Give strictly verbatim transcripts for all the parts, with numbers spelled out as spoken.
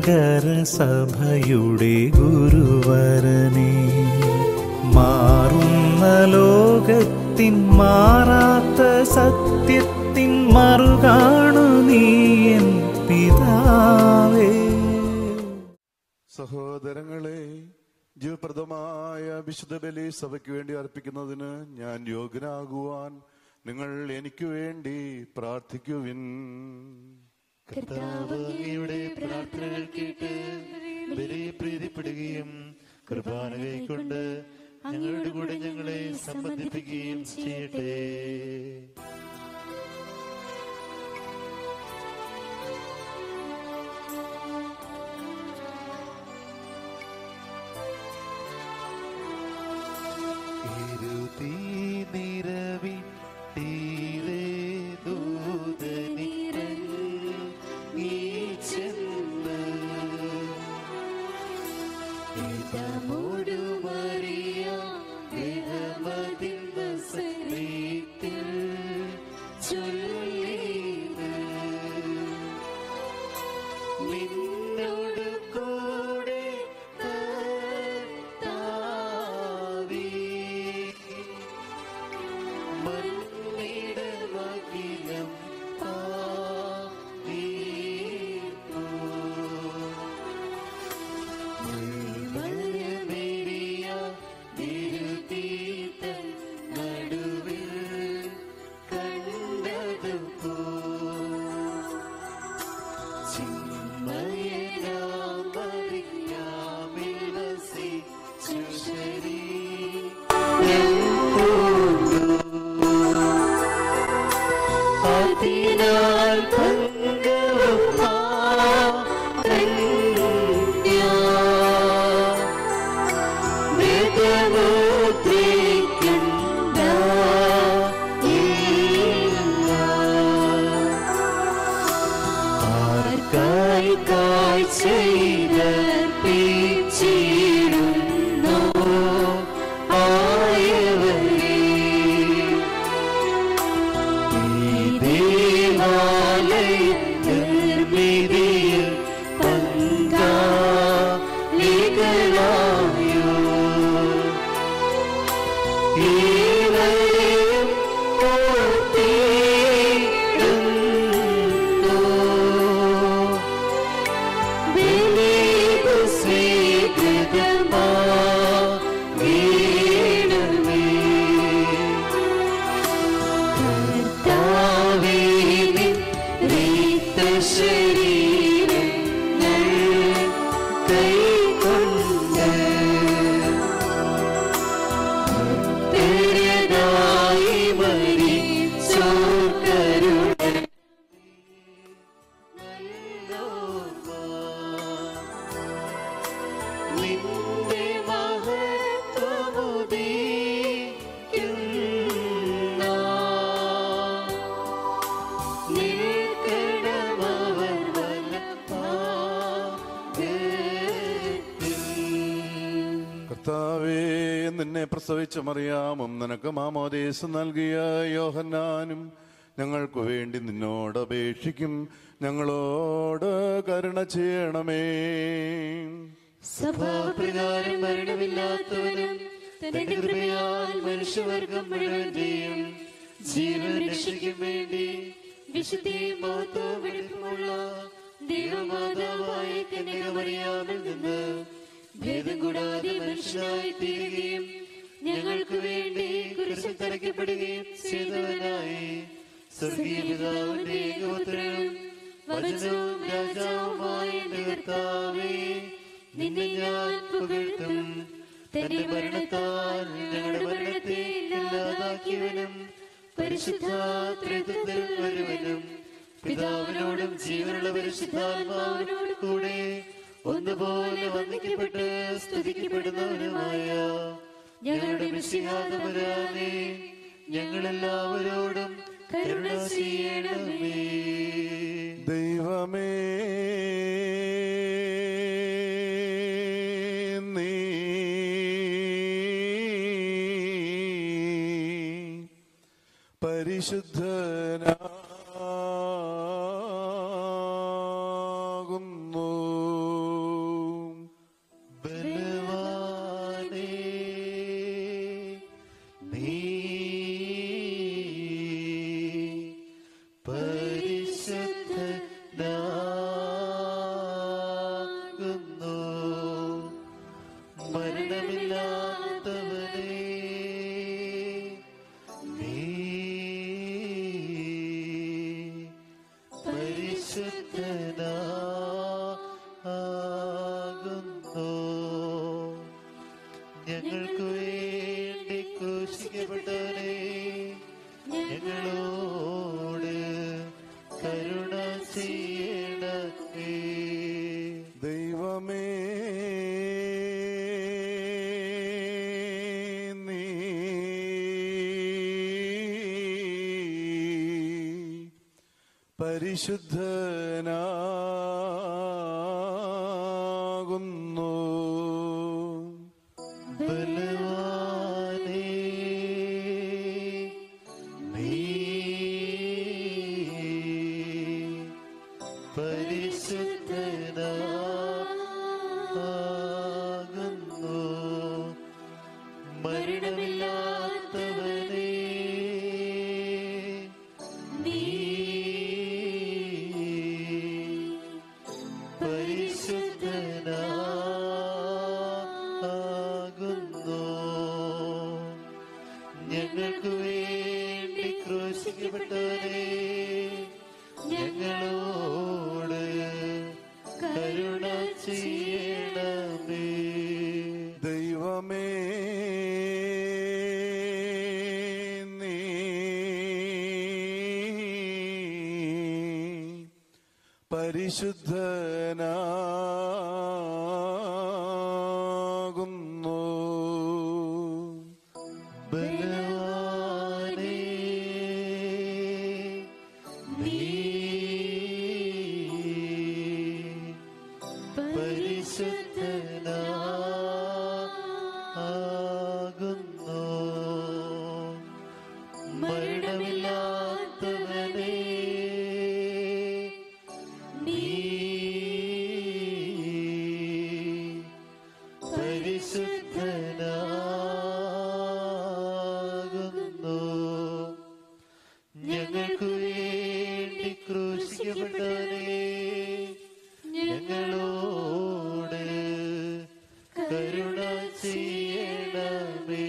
ഭയങ്കര സഭയുടെ ഗുരുവരനെ, മാറുന്ന ലോകത്തിൻ മാറാത്ത സത്യത്തിൻ മറുകാണു നീയൻ പിതാവേ. സഹോദരങ്ങളെ, ജീവപ്രദമായ വിശുദ്ധ ബലി സഭയ്ക്ക് വേണ്ടി അർപ്പിക്കുന്നതിന് ഞാൻ യോഗ്യനാകുവാൻ നിങ്ങൾ എനിക്ക് വേണ്ടി പ്രാർത്ഥിക്കുവിൻ. കർത്താവ് അങ്ങയുടെ പ്രാർത്ഥനകൾ കേട്ട് ബലിയെ പ്രീതിപ്പെടുകയും കുർബാന കൈക്കൊണ്ട് ഞങ്ങളുടെ കൂടെ ഞങ്ങളെ സംബന്ധിപ്പിക്കുകയും ചെയ്യട്ടെ. പ്രസവിച്ച മറിയാമും നിനക്ക് മാമോദീസ നൽകിയ യോഹന്നാനും ഞങ്ങൾക്ക് വേണ്ടി നിന്നോട് അപേക്ഷിക്കും. ഞങ്ങളോട് കരുണ ചെയ്യണമേ. സ്വഭാവപ്രകാരം മരണമില്ലാത്തവനും തന്റെ കൃപയാൽ മനുഷ്യവർഗം മുഴുവന്റെയും ജീവൻ രക്ഷയ്ക്കും വേണ്ടി വിശുദ്ധിയും മഹത്വവും വെളിപ്പുമുള്ള ദൈവമാതാവായ കന്യകമറിയാമിൽ നിന്ന് ഭേദം കൂടാതെ മനുഷ്യനായി തീരുകയും ഞങ്ങൾക്ക് വേണ്ടി കുരിശിൽ തറയ്ക്കപ്പെടുകയും ചെയ്തവനായി സ്വർഗീയ പിതാവിന്റെ ഏകപുത്രനും വചനവും രാജാവുമായ എന്റെ കർത്താവേ, നിന്നെ ഞാൻ പുകഴ്ത്തും. തന്റെ മരണത്താൽ ഞങ്ങളുടെ മരണത്തെ ഇല്ലാതാക്കിയവനും പരിശുദ്ധ ത്രിത്വത്തിൽ ഒരുവനും പിതാവിനോടും ജീവനുള്ള പരിശുദ്ധാത്മാവിനോട് കൂടെ ഒന്നുപോലെ വന്ദിക്കപ്പെട്ട് സ്തുതിക്കപ്പെടുന്നവനുമായ ഞങ്ങളുടെ മിശിഹാതമ്പുരാനെ, ഞങ്ങളെല്ലാവരോടും കരുണ ചെയ്യണമേ. ദൈവമേ, നീ പരിശുദ്ധനാകുന്നു. മരണമില്ലാത്തവനേ, നീ പരിശുദ്ധനാകുന്നു. ഞങ്ങൾക്ക് വേണ്ടി ക്രൂശിക്കപ്പെട്ടവനേ, ഞങ്ങളോട് കരുണ ചെയ്യണമേ. ദൈവമേ, നീ പരിശുദ്ധനാകുന്നു. ബലവാനേ, നീ പരിശുദ്ധനാകുന്നു. മരണമില്ലാത്തവനേ, നീ പരിശുദ്ധനാകുന്നു. ഞങ്ങൾക്ക് വേണ്ടി ക്രൂശിക്കപ്പെട്ടവനേ, ഞങ്ങളോട് കരുണ ചെയ്യണമേ. ദൈവമേ, നീ പരിശുദ്ധനാകുന്നു. ബലവാനേ, നീ പരിശുദ്ധനാകുന്നു. മരണമില്ലാത്തവനേ, നീ പരിശുദ്ധനാകുന്നു. ഞങ്ങൾക്ക് വേണ്ടി ക്രൂശിക്കപ്പെട്ടവനേ, ഞങ്ങളോട് കരുണ ചെയ്യണമേ.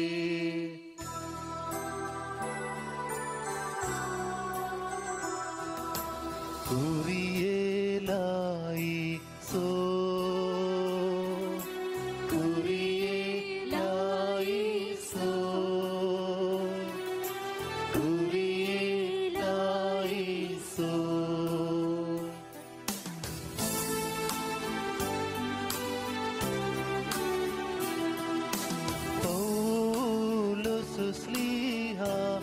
കുറിയേലായി സോ കുറിയേലായി സോ കുറിയേലായി സോ. പൗലോസ് ശ്ലീഹ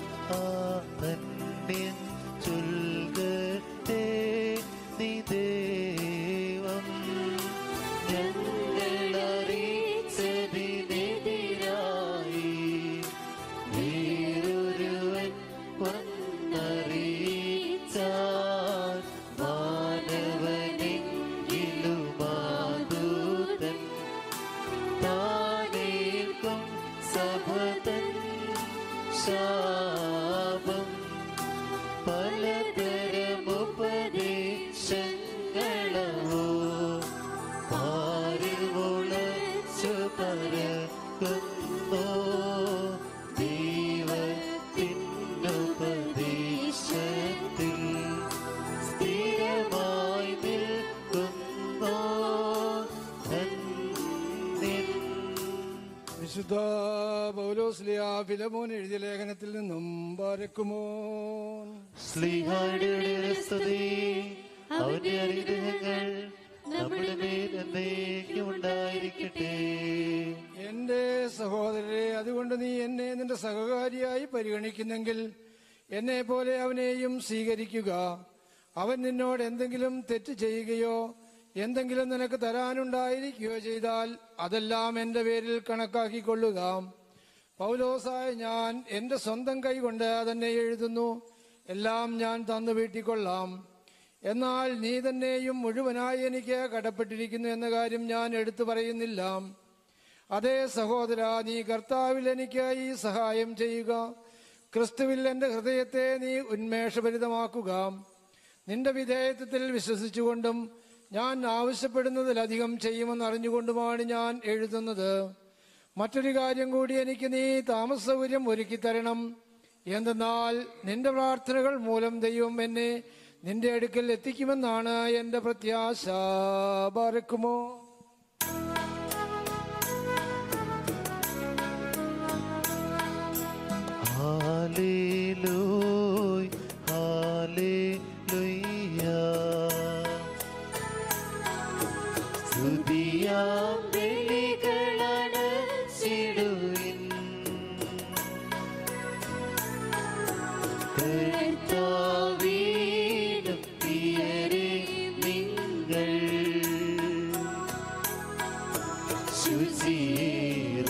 അന്യൻ ചൊൽകട്ടെ, നീ ദൈവം ഞങ്ങളറിയിച്ചതിനെതിരായി വേറൊരുവൻ വന്നറിയിച്ചാൽ മാനവനെങ്കിലും മാതൂതൻ താനേൽക്കും സഭതൻ ശാപം. പലതരമുപദേശങ്ങളോ പാരിൽ മുളച്ചു പരക്കുന്നോ, ദൈവത്തിനുപദേശത്തിൽ സ്ഥിരമായി നിൽക്കുന്നോ ധന്യൻ. വിശുദ്ധ പൗലോസ്ലിയ ഫിലമോൻ എഴുതിയ ലേഖനത്തിൽ നിന്നും ബാരക്കുമോൻ. ശ്ലീഹായുടെ സ്തുതി, അവന്റെ അനുഗ്രഹങ്ങൾ നമ്മുടെ മേൽ എന്നേക്കും ഉണ്ടായിരിക്കട്ടെ. എന്റെ സഹോദരരെ, അതുകൊണ്ട് നീ എന്നെ നിന്റെ സഹകാരിയായി പരിഗണിക്കുന്നെങ്കിൽ എന്നെ പോലെ അവനെയും സ്വീകരിക്കുക. അവൻ നിന്നോട് എന്തെങ്കിലും തെറ്റ് ചെയ്യുകയോ എന്തെങ്കിലും നിനക്ക് തരാനുണ്ടായിരിക്കുകയോ ചെയ്താൽ അതെല്ലാം എന്റെ പേരിൽ കണക്കാക്കിക്കൊള്ളുക. പൗലോസായ ഞാൻ എന്റെ സ്വന്തം കൈകൊണ്ട് തന്നെ എഴുതുന്നു, എല്ലാം ഞാൻ തന്നു വീട്ടിക്കൊള്ളാം. എന്നാൽ നീ തന്നെയും മുഴുവനായി എനിക്ക് കടപ്പെട്ടിരിക്കുന്നു എന്ന കാര്യം ഞാൻ എടുത്തു പറയുന്നില്ല. അതേ സഹോദര, നീ കർത്താവിൽ എനിക്ക് ഈ സഹായം ചെയ്യുക. ക്രിസ്തുവിൽ എന്റെ ഹൃദയത്തെ നീ ഉന്മേഷഭരിതമാക്കുക. നിന്റെ വിധേയത്വത്തിൽ വിശ്വസിച്ചുകൊണ്ടും ഞാൻ ആവശ്യപ്പെടുന്നതിലധികം ചെയ്യുമെന്ന് അറിഞ്ഞുകൊണ്ടുമാണ് ഞാൻ എഴുതുന്നത്. മറ്റൊരു കാര്യം കൂടി എനിക്ക് നീ താമസസൗകര്യം ഒരുക്കി തരണം. എന്തെന്നാൽ നിന്റെ പ്രാർത്ഥനകൾ മൂലം ദൈവം എന്നെ നിന്റെ അടുക്കൽ എത്തിക്കുമെന്നാണ് എന്റെ പ്രത്യാശ. ബാരക്കുമോ. ഹല്ലേലൂയ ഹല്ലേലൂയ സ്തുതിയാം ബലികളാണ് സിടുവിൻ കർത്താവിനും പ്രിയരേ നിങ്ങൾ ശുചീര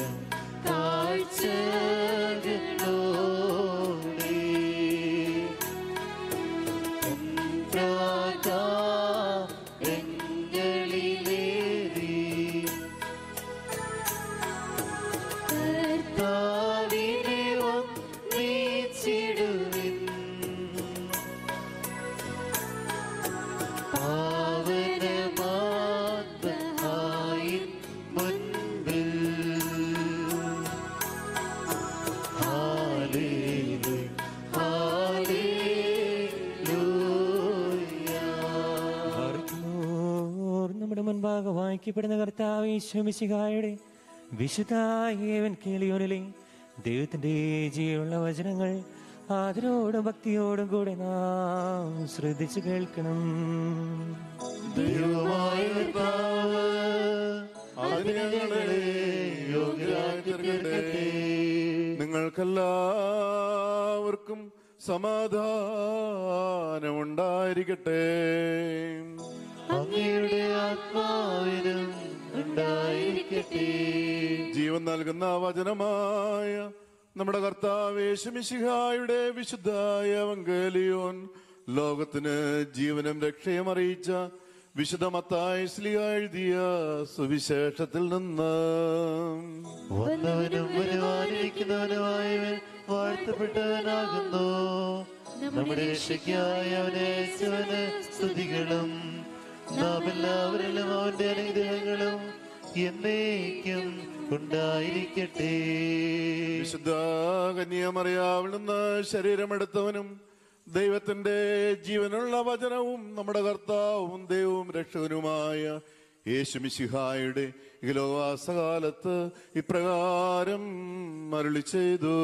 കാഴ്ചകളോ വായിക്കപ്പെടുന്ന കർത്താവ് യേശു മിശിഹായുടെ വിശുദ്ധ ഏവൻഗേലിയോനിലെ ദൈവത്തിന്റെ ജീവനുള്ള വചനങ്ങൾ ആദരവോടും ഭക്തിയോടും കൂടെ നാം ശ്രദ്ധിച്ചു കേൾക്കണം. ദൈവമായ കർത്താവ് അതിനെ ഞങ്ങളെ യോഗ്യരായി തീർക്കട്ടെ. നിങ്ങൾക്കെല്ലാവർക്കും സമാധാനമുണ്ടായിരിക്കട്ടെ. അങ്ങയുടെ ആത്മാവിനും ഉണ്ടായിരിക്കട്ടെ. ജീവൻ നൽകുന്ന വചനമായ നമ്മുടെ കർത്താവ് യേശു മിശിഹായുടെ വിശുദ്ധ ഏവൻഗേലിയോൻ ലോകത്തിന് ജീവനും രക്ഷയും അറിയിച്ച വിശുദ്ധ മത്തായി ശ്ലീഹ എഴുതിയ സുവിശേഷത്തിൽ നിന്ന്. വന്നവനും വരുവാനിരിക്കുന്നവനുമായവൻ വാഴ്ത്തപ്പെട്ടവനാകുന്നു. നമ്മുടെ രക്ഷയ്ക്കായി അവനെ അയച്ചവന് സ്തുതികളും നാം എല്ലാവരിലും അവന്റെ അനുഗ്രഹങ്ങളും എന്നേക്കും ഉണ്ടായിരിക്കട്ടെ. വിശുദ്ധ കന്യാമറിയാവിൽ നിന്ന് ശരീരമെടുത്തവനും ദൈവത്തിന്റെ ജീവനുള്ള വചനവും നമ്മുടെ കർത്താവും ദൈവവും രക്ഷകനുമായ യേശു മിശിഹായുടെ ഇഹലോകവാസകാലത്ത് ഇപ്രകാരം അരുളി ചെയ്തു.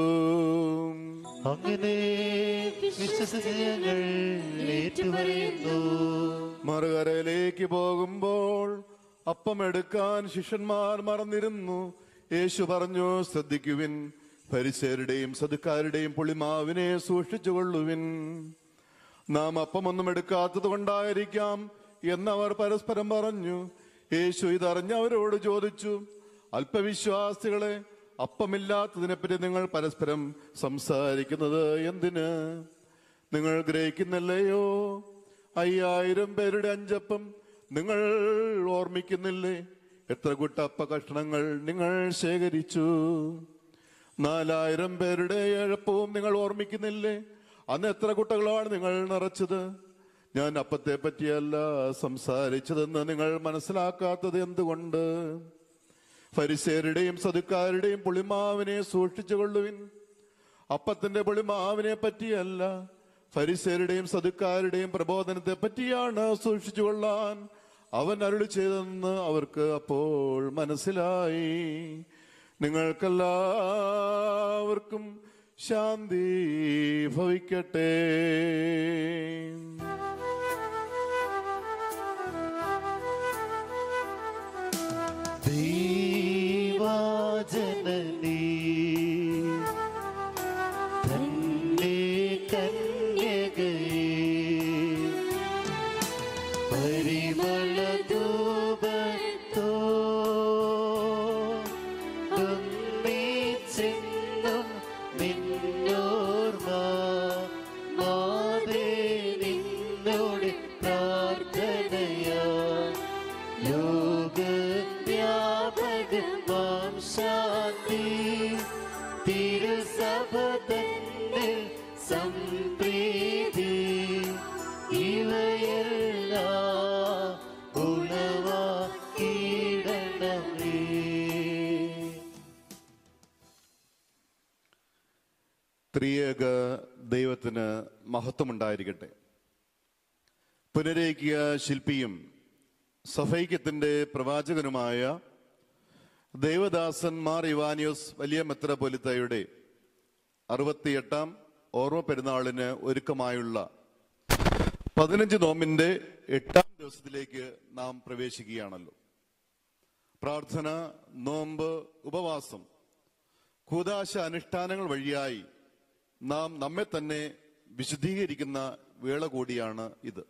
അങ്ങനെ വിശ്വസിച്ച് ഞങ്ങൾ ഏറ്റുപറയുന്നു. മറുകരയിലേക്ക് പോകുമ്പോൾ അപ്പമെടുക്കാൻ ശിഷ്യന്മാർ മറന്നിരുന്നു. യേശു പറഞ്ഞു, ശ്രദ്ധിക്കുവിൻ, ഫരിസേരുടെയും സദുക്കാരുടെയും പുളിമാവിനെ സൂക്ഷിച്ചുകൊള്ളുവിൻ. നാം അപ്പമൊന്നും എടുക്കാത്തത് കൊണ്ടായിരിക്കാം എന്നവർ പരസ്പരം പറഞ്ഞു. യേശു ഇതറിഞ്ഞ് അവരോട് ചോദിച്ചു, അല്പവിശ്വാസികളെ, അപ്പമില്ലാത്തതിനെപ്പറ്റി നിങ്ങൾ പരസ്പരം സംസാരിക്കുന്നത് എന്തിന്? നിങ്ങൾ ഗ്രഹിക്കുന്നില്ലയോ? അയ്യായിരം പേരുടെ അഞ്ചപ്പം നിങ്ങൾ ഓർമ്മിക്കുന്നില്ലേ? എത്ര കൂട്ടപ്പ കഷ്ണങ്ങൾ നിങ്ങൾ ശേഖരിച്ചു? നാലായിരം പേരുടെ ഏഴപ്പവും നിങ്ങൾ ഓർമ്മിക്കുന്നില്ലേ? അന്ന് എത്ര കുട്ടകളാണ് നിങ്ങൾ നിറച്ചത്? ഞാൻ അപ്പത്തെ പറ്റിയല്ല സംസാരിച്ചതെന്ന് നിങ്ങൾ മനസ്സിലാക്കാത്തത് എന്തുകൊണ്ട്? ഫരിസേരുടെയും സദുക്കാരുടെയും പുളിമാവിനെ സൂക്ഷിച്ചുകൊള്ളുവിൻ. അപ്പത്തിന്റെ പുളിമാവിനെ പറ്റിയല്ല, ഫരിസേരുടെയും സദുക്കാരുടെയും പ്രബോധനത്തെ പറ്റിയാണ് സൂക്ഷിച്ചുകൊള്ളാൻ അവൻ അരുളി ചെയ്തെന്ന് അവർക്ക് അപ്പോൾ മനസ്സിലായി. നിങ്ങൾക്കെല്ലാവർക്കും ശാന്തി ഭവിക്കട്ടെ. ദൈവജനനീ തന്റെ കന്യകയെ പരിമളധൂപത്തോ ഒന്നിച്ചെന്നും നിന്നോർമ്മ മാതേ നിന്നോട് പ്രാർത്ഥനയാ ലോകവ്യാപകമാം ശാന്തി തിരുസഭ തന്നെ സംപ്രീതി ഇവയെല്ലാം ത്രിയേക ദൈവത്തിന് മഹത്വമുണ്ടായിരിക്കട്ടെ. പുനരേക്കിയ ശില്പിയും സഫൈക്യത്തിന്റെ പ്രവാചകനുമായ ദേവദാസൻ മാർ ഇവാനിയോസ് വലിയ മെത്രാപ്പൊലീത്തയുടെ അറുപത്തിയെട്ടാം ഓർമ്മ പെരുന്നാളിന് ഒരുക്കമായുള്ള പതിനഞ്ച് നോമ്പിന്റെ എട്ടാം ദിവസത്തിലേക്ക് നാം പ്രവേശിക്കുകയാണല്ലോ. പ്രാർത്ഥന, നോമ്പ്, ഉപവാസം, കൂദാശ അനുഷ്ഠാനങ്ങൾ വഴിയായി നാം നമ്മെ തന്നെ വിശുദ്ധീകരിക്കുന്ന വേള കൂടിയാണ് ഇത്.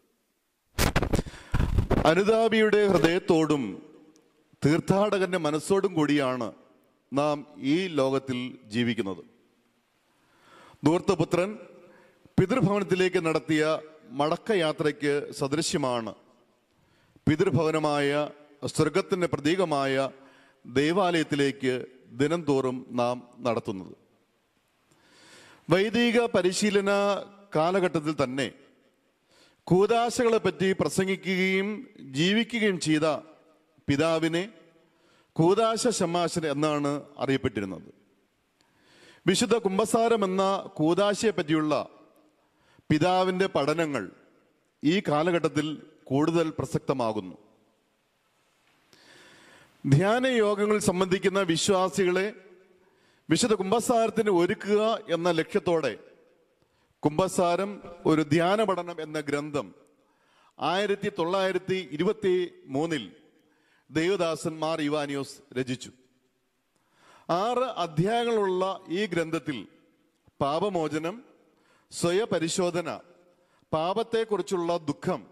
അനുതാപിയുടെ ഹൃദയത്തോടും തീർത്ഥാടകന്റെ മനസ്സോടും കൂടിയാണ് നാം ഈ ലോകത്തിൽ ജീവിക്കുന്നത്. ധൂർത്തപുത്രൻ പിതൃഭവനത്തിലേക്ക് നടത്തിയ മടക്കയാത്രയ്ക്ക് സദൃശ്യമാണ് പിതൃഭവനമായ സ്വർഗത്തിന്റെ പ്രതീകമായ ദൈവാലയത്തിലേക്ക് ദിനം തോറും നാം നടത്തുന്നത്. വൈദിക പരിശീലന കാലഘട്ടത്തിൽ തന്നെ കൂദാശകളെ പറ്റി പ്രസംഗിക്കുകയും ജീവിക്കുകയും ചെയ്ത പിതാവിനെ കൂദാശ ശമാശൻ എന്നാണ് അറിയപ്പെട്ടിരുന്നത്. വിശുദ്ധ കുംഭസാരം എന്ന കൂദാശയെ പറ്റിയുള്ള പിതാവിന്റെ പഠനങ്ങൾ ഈ കാലഘട്ടത്തിൽ കൂടുതൽ പ്രസക്തമാകുന്നു. ധ്യാന യോഗങ്ങളിൽ സംബന്ധിക്കുന്ന വിശ്വാസികളെ വിശുദ്ധ കുംഭസാരത്തിന് ഒരുക്കുക എന്ന ലക്ഷ്യത്തോടെ കുംഭസാരം ഒരു ധ്യാന പഠനം എന്ന ഗ്രന്ഥം ആയിരത്തി തൊള്ളായിരത്തി ഇരുപത്തി മൂന്നിൽ ദേവദാസൻ മാർ ഇവാനിയോസ് രചിച്ചു. ആറ് അധ്യായങ്ങളുള്ള ഈ ഗ്രന്ഥത്തിൽ പാപമോചനം, സ്വയപരിശോധന, പാപത്തെക്കുറിച്ചുള്ള ദുഃഖം,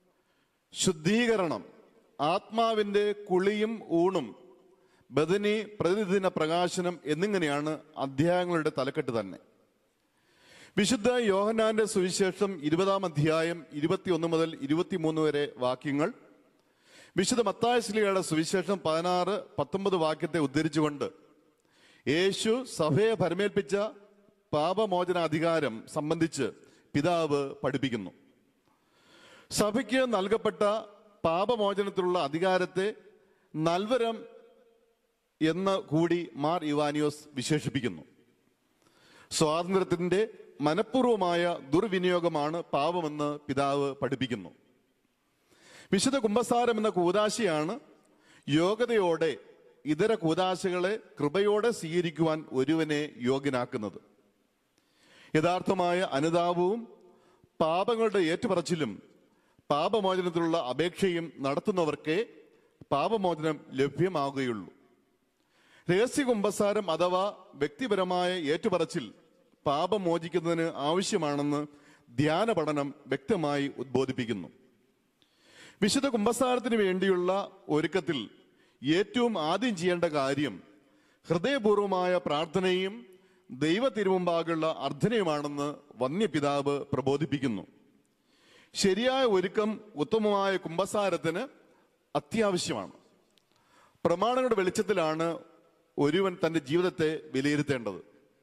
ശുദ്ധീകരണം, ആത്മാവിന്റെ കുളിയും ഊണും, ബദനി, പ്രതിദിന പ്രകാശനം എന്നിങ്ങനെയാണ് അധ്യായങ്ങളുടെ തലക്കെട്ട് തന്നെ. വിശുദ്ധ യോഹന്നാന്റെ സുവിശേഷം ഇരുപതാം അധ്യായം ഇരുപത്തിയൊന്ന് മുതൽ ഇരുപത്തിമൂന്ന് വരെ വാക്യങ്ങൾ, വിശുദ്ധ മത്തായി ശ്ലീഹയുടെ സുവിശേഷം പതിനാറ് പത്തൊമ്പത് വാക്യത്തെ ഉദ്ധരിച്ചുകൊണ്ട് യേശു സഭയെ പരമേൽപ്പിച്ച പാപമോചനാധികാരം സംബന്ധിച്ച് പിതാവ് പഠിപ്പിക്കുന്നു. സഭയ്ക്ക് നൽകപ്പെട്ട പാപമോചനത്തിലുള്ള അധികാരത്തെ നൽവരം എന്ന് കൂടി മാർ ഇവാനിയോസ് വിശേഷിപ്പിക്കുന്നു. സ്വാതന്ത്ര്യത്തിന്റെ മനഃപൂർവമായ ദുർവിനിയോഗമാണ് പാപമെന്ന് പിതാവ് പഠിപ്പിക്കുന്നു. വിശുദ്ധ കുംഭസാരം എന്ന കൂദാശയാണ് യോഗ്യതയോടെ ഇതര കൂദാശകളെ കൃപയോടെ സ്വീകരിക്കുവാൻ ഒരുവനെ യോഗ്യനാക്കുന്നത്. യഥാർത്ഥമായ അനുതാപവും പാപങ്ങളുടെ ഏറ്റുപറച്ചിലും പാപമോചനത്തിലുള്ള അപേക്ഷയും നടത്തുന്നവർക്കേ പാപമോചനം ലഭ്യമാകുകയുള്ളൂ. രഹസ്യ കുംഭസാരം അഥവാ വ്യക്തിപരമായ ഏറ്റുപറച്ചിൽ പാപം മോചിക്കുന്നതിന് ആവശ്യമാണെന്ന് ധ്യാന പഠനം വ്യക്തമായി ഉദ്ബോധിപ്പിക്കുന്നു. വിശുദ്ധ കുംഭസാരത്തിന് വേണ്ടിയുള്ള ഒരുക്കത്തിൽ ഏറ്റവും ആദ്യം ചെയ്യേണ്ട കാര്യം ഹൃദയപൂർവമായ പ്രാർത്ഥനയും ദൈവ തിരുമുമ്പാകുള്ള അർത്ഥനയുമാണെന്ന് വന്യപിതാവ് പ്രബോധിപ്പിക്കുന്നു. ശരിയായ ഒരുക്കം ഉത്തമമായ കുംഭസാരത്തിന് അത്യാവശ്യമാണ്. പ്രമാണങ്ങളുടെ വെളിച്ചത്തിലാണ് ഒരുവൻ തന്റെ ജീവിതത്തെ വിലയിരുത്തേണ്ടത്.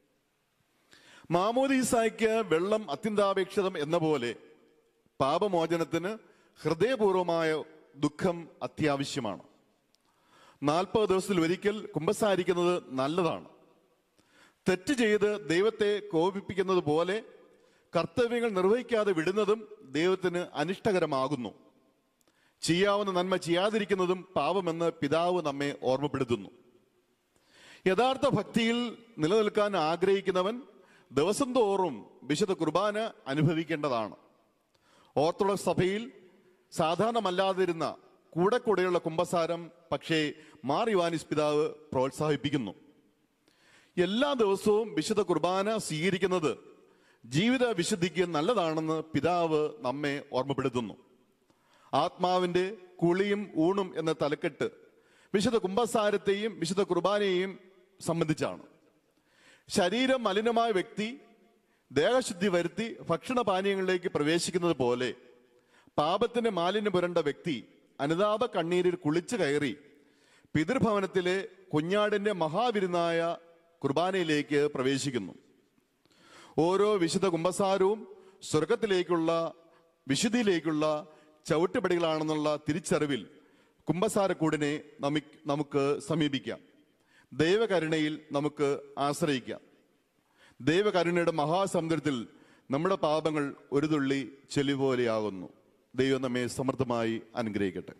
മാമോദീസായ്ക്ക് വെള്ളം അത്യന്താപേക്ഷിതം എന്ന പോലെ പാപമോചനത്തിന് ഹൃദയപൂർവമായ ദുഃഖം അത്യാവശ്യമാണ്. നാൽപ്പത് ദിവസത്തിൽ ഒരിക്കൽ കുമ്പസാരിക്കുന്നത് നല്ലതാണ്. തെറ്റ് ചെയ്ത് ദൈവത്തെ കോപിപ്പിക്കുന്നത് പോലെ കർത്തവ്യങ്ങൾ നിർവഹിക്കാതെ വിടുന്നതും ദൈവത്തിന് അനിഷ്ടകരമാകുന്നു. ചെയ്യാവുന്ന നന്മ ചെയ്യാതിരിക്കുന്നതും പാപമെന്ന് പിതാവ് നമ്മെ ഓർമ്മപ്പെടുത്തുന്നു. യഥാർത്ഥ ഭക്തിയിൽ നിലനിൽക്കാൻ ആഗ്രഹിക്കുന്നവൻ ദിവസം തോറും വിശുദ്ധ കുർബാന അനുഭവിക്കേണ്ടതാണ്. ഓർത്തഡോക്സ് സഭയിൽ സാധാരണമല്ലാതിരുന്ന കൂടെ കൂടെയുള്ള കുമ്പസാരം പക്ഷേ മാർ ഇവാനിയോസ് പിതാവ് പ്രോത്സാഹിപ്പിക്കുന്നു. എല്ലാ ദിവസവും വിശുദ്ധ കുർബാന സ്വീകരിക്കുന്നത് ജീവിത വിശുദ്ധിക്ക് നല്ലതാണെന്ന് പിതാവ് നമ്മെ ഓർമ്മപ്പെടുത്തുന്നു. ആത്മാവിന്റെ കുളിയും ഊണും എന്ന തലക്കെട്ട് വിശുദ്ധ കുമ്പസാരത്തെയും വിശുദ്ധ കുർബാനയെയും സംബന്ധിച്ചാണ്. ശരീരം മലിനമായ വ്യക്തി ദേഹശുദ്ധി വരുത്തി ഭക്ഷണപാനീയങ്ങളിലേക്ക് പ്രവേശിക്കുന്നത് പോലെ പാപത്തിന്റെ മാലിന്യം പുരണ്ട വ്യക്തി അനുതാപ കണ്ണീരിൽ കുളിച്ചു കയറി പിതൃഭവനത്തിലെ കുഞ്ഞാടിന്റെ മഹാവിരുന്നായ കുർബാനയിലേക്ക് പ്രവേശിക്കുന്നു. ഓരോ വിശുദ്ധ കുമ്പസാരവും സ്വർഗത്തിലേക്കുള്ള വിശുദ്ധിയിലേക്കുള്ള ചവിട്ടുപടികളാണെന്നുള്ള തിരിച്ചറിവിൽ കുമ്പസാരക്കൂടിനെ നമുക്ക് സമീപിക്കാം. ദൈവകരുണയിൽ നമുക്ക് ആശ്രയിക്കാം. ദൈവകരുണയുടെ മഹാസമുദ്രത്തിൽ നമ്മുടെ പാപങ്ങൾ ഒരു തുള്ളി ചെളി പോലെയാകുന്നു. ദൈവം നമ്മെ സമൃദ്ധമായി അനുഗ്രഹിക്കട്ടെ.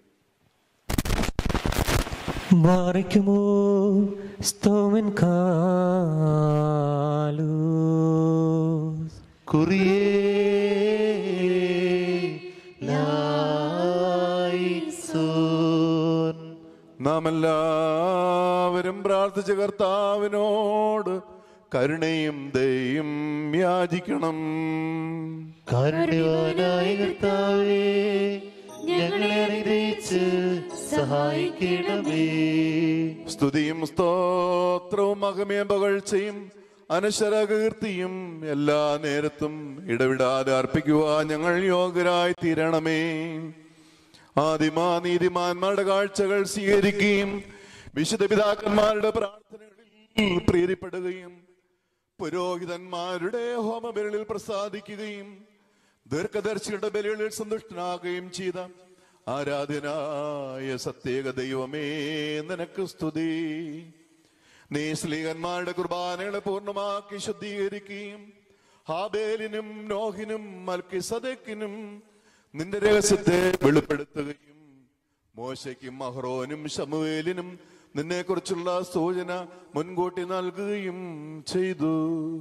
ബാറയ്ക്കുമോ സ്തോമൻ കാലൂസ് കുറിയേലായിസോൻ. നാം എല്ലാവരും പ്രാർത്ഥിച്ച കർത്താവിനോട് കരുണയും ദയയും യാചിക്കണം. കാരുണ്യവാനായ കർത്താവേ, ഞങ്ങളെ അനുഗ്രഹിച്ച് സഹായിക്കണമേ. സ്തുതിയും സ്തോത്രവും മഹിമയും പുകഴ്ചയും അനശ്വരകീർത്തിയും എല്ലാ നേരത്തും ഇടവിടാതെ അർപ്പിക്കുവാൻ ഞങ്ങൾ യോഗ്യരായി തീരണമേ. ആദിമാ നീതിമാന്മാരുടെ കാഴ്ചകൾ സ്വീകരിക്കുകയും വിശുദ്ധ പിതാക്കന്മാരുടെ പ്രാർത്ഥനകളിൽ പ്രീതിപ്പെടുകയും പുരോഹിതന്മാരുടെ ഹോമബലികളിൽ പ്രസാദിക്കുകയും ദീർഘദർശിയുടെ ബലികളിൽ സന്തുഷ്ടനാകുകയും ചെയ്ത ആരാധ്യനായ സത്യേക ദൈവമേ, നിനക്ക് സ്തുതി. നീ സ്ലീഹന്മാരുടെ കുർബാനകളെ പൂർണ്ണമാക്കി ശുദ്ധീകരിക്കുകയും ഹാബേലിനും നോഹിനും മൽക്കിസദേക്കിനും നിന്റെ രഹസ്യത്തെ വെളിപ്പെടുത്തുകയും മോശയ്ക്കും അഹ്റോനും ശമൂവേലിനും നിന്നെ കുറിച്ചുള്ള സൂചന മുൻകൂട്ടി നൽകുകയും ചെയ്തു.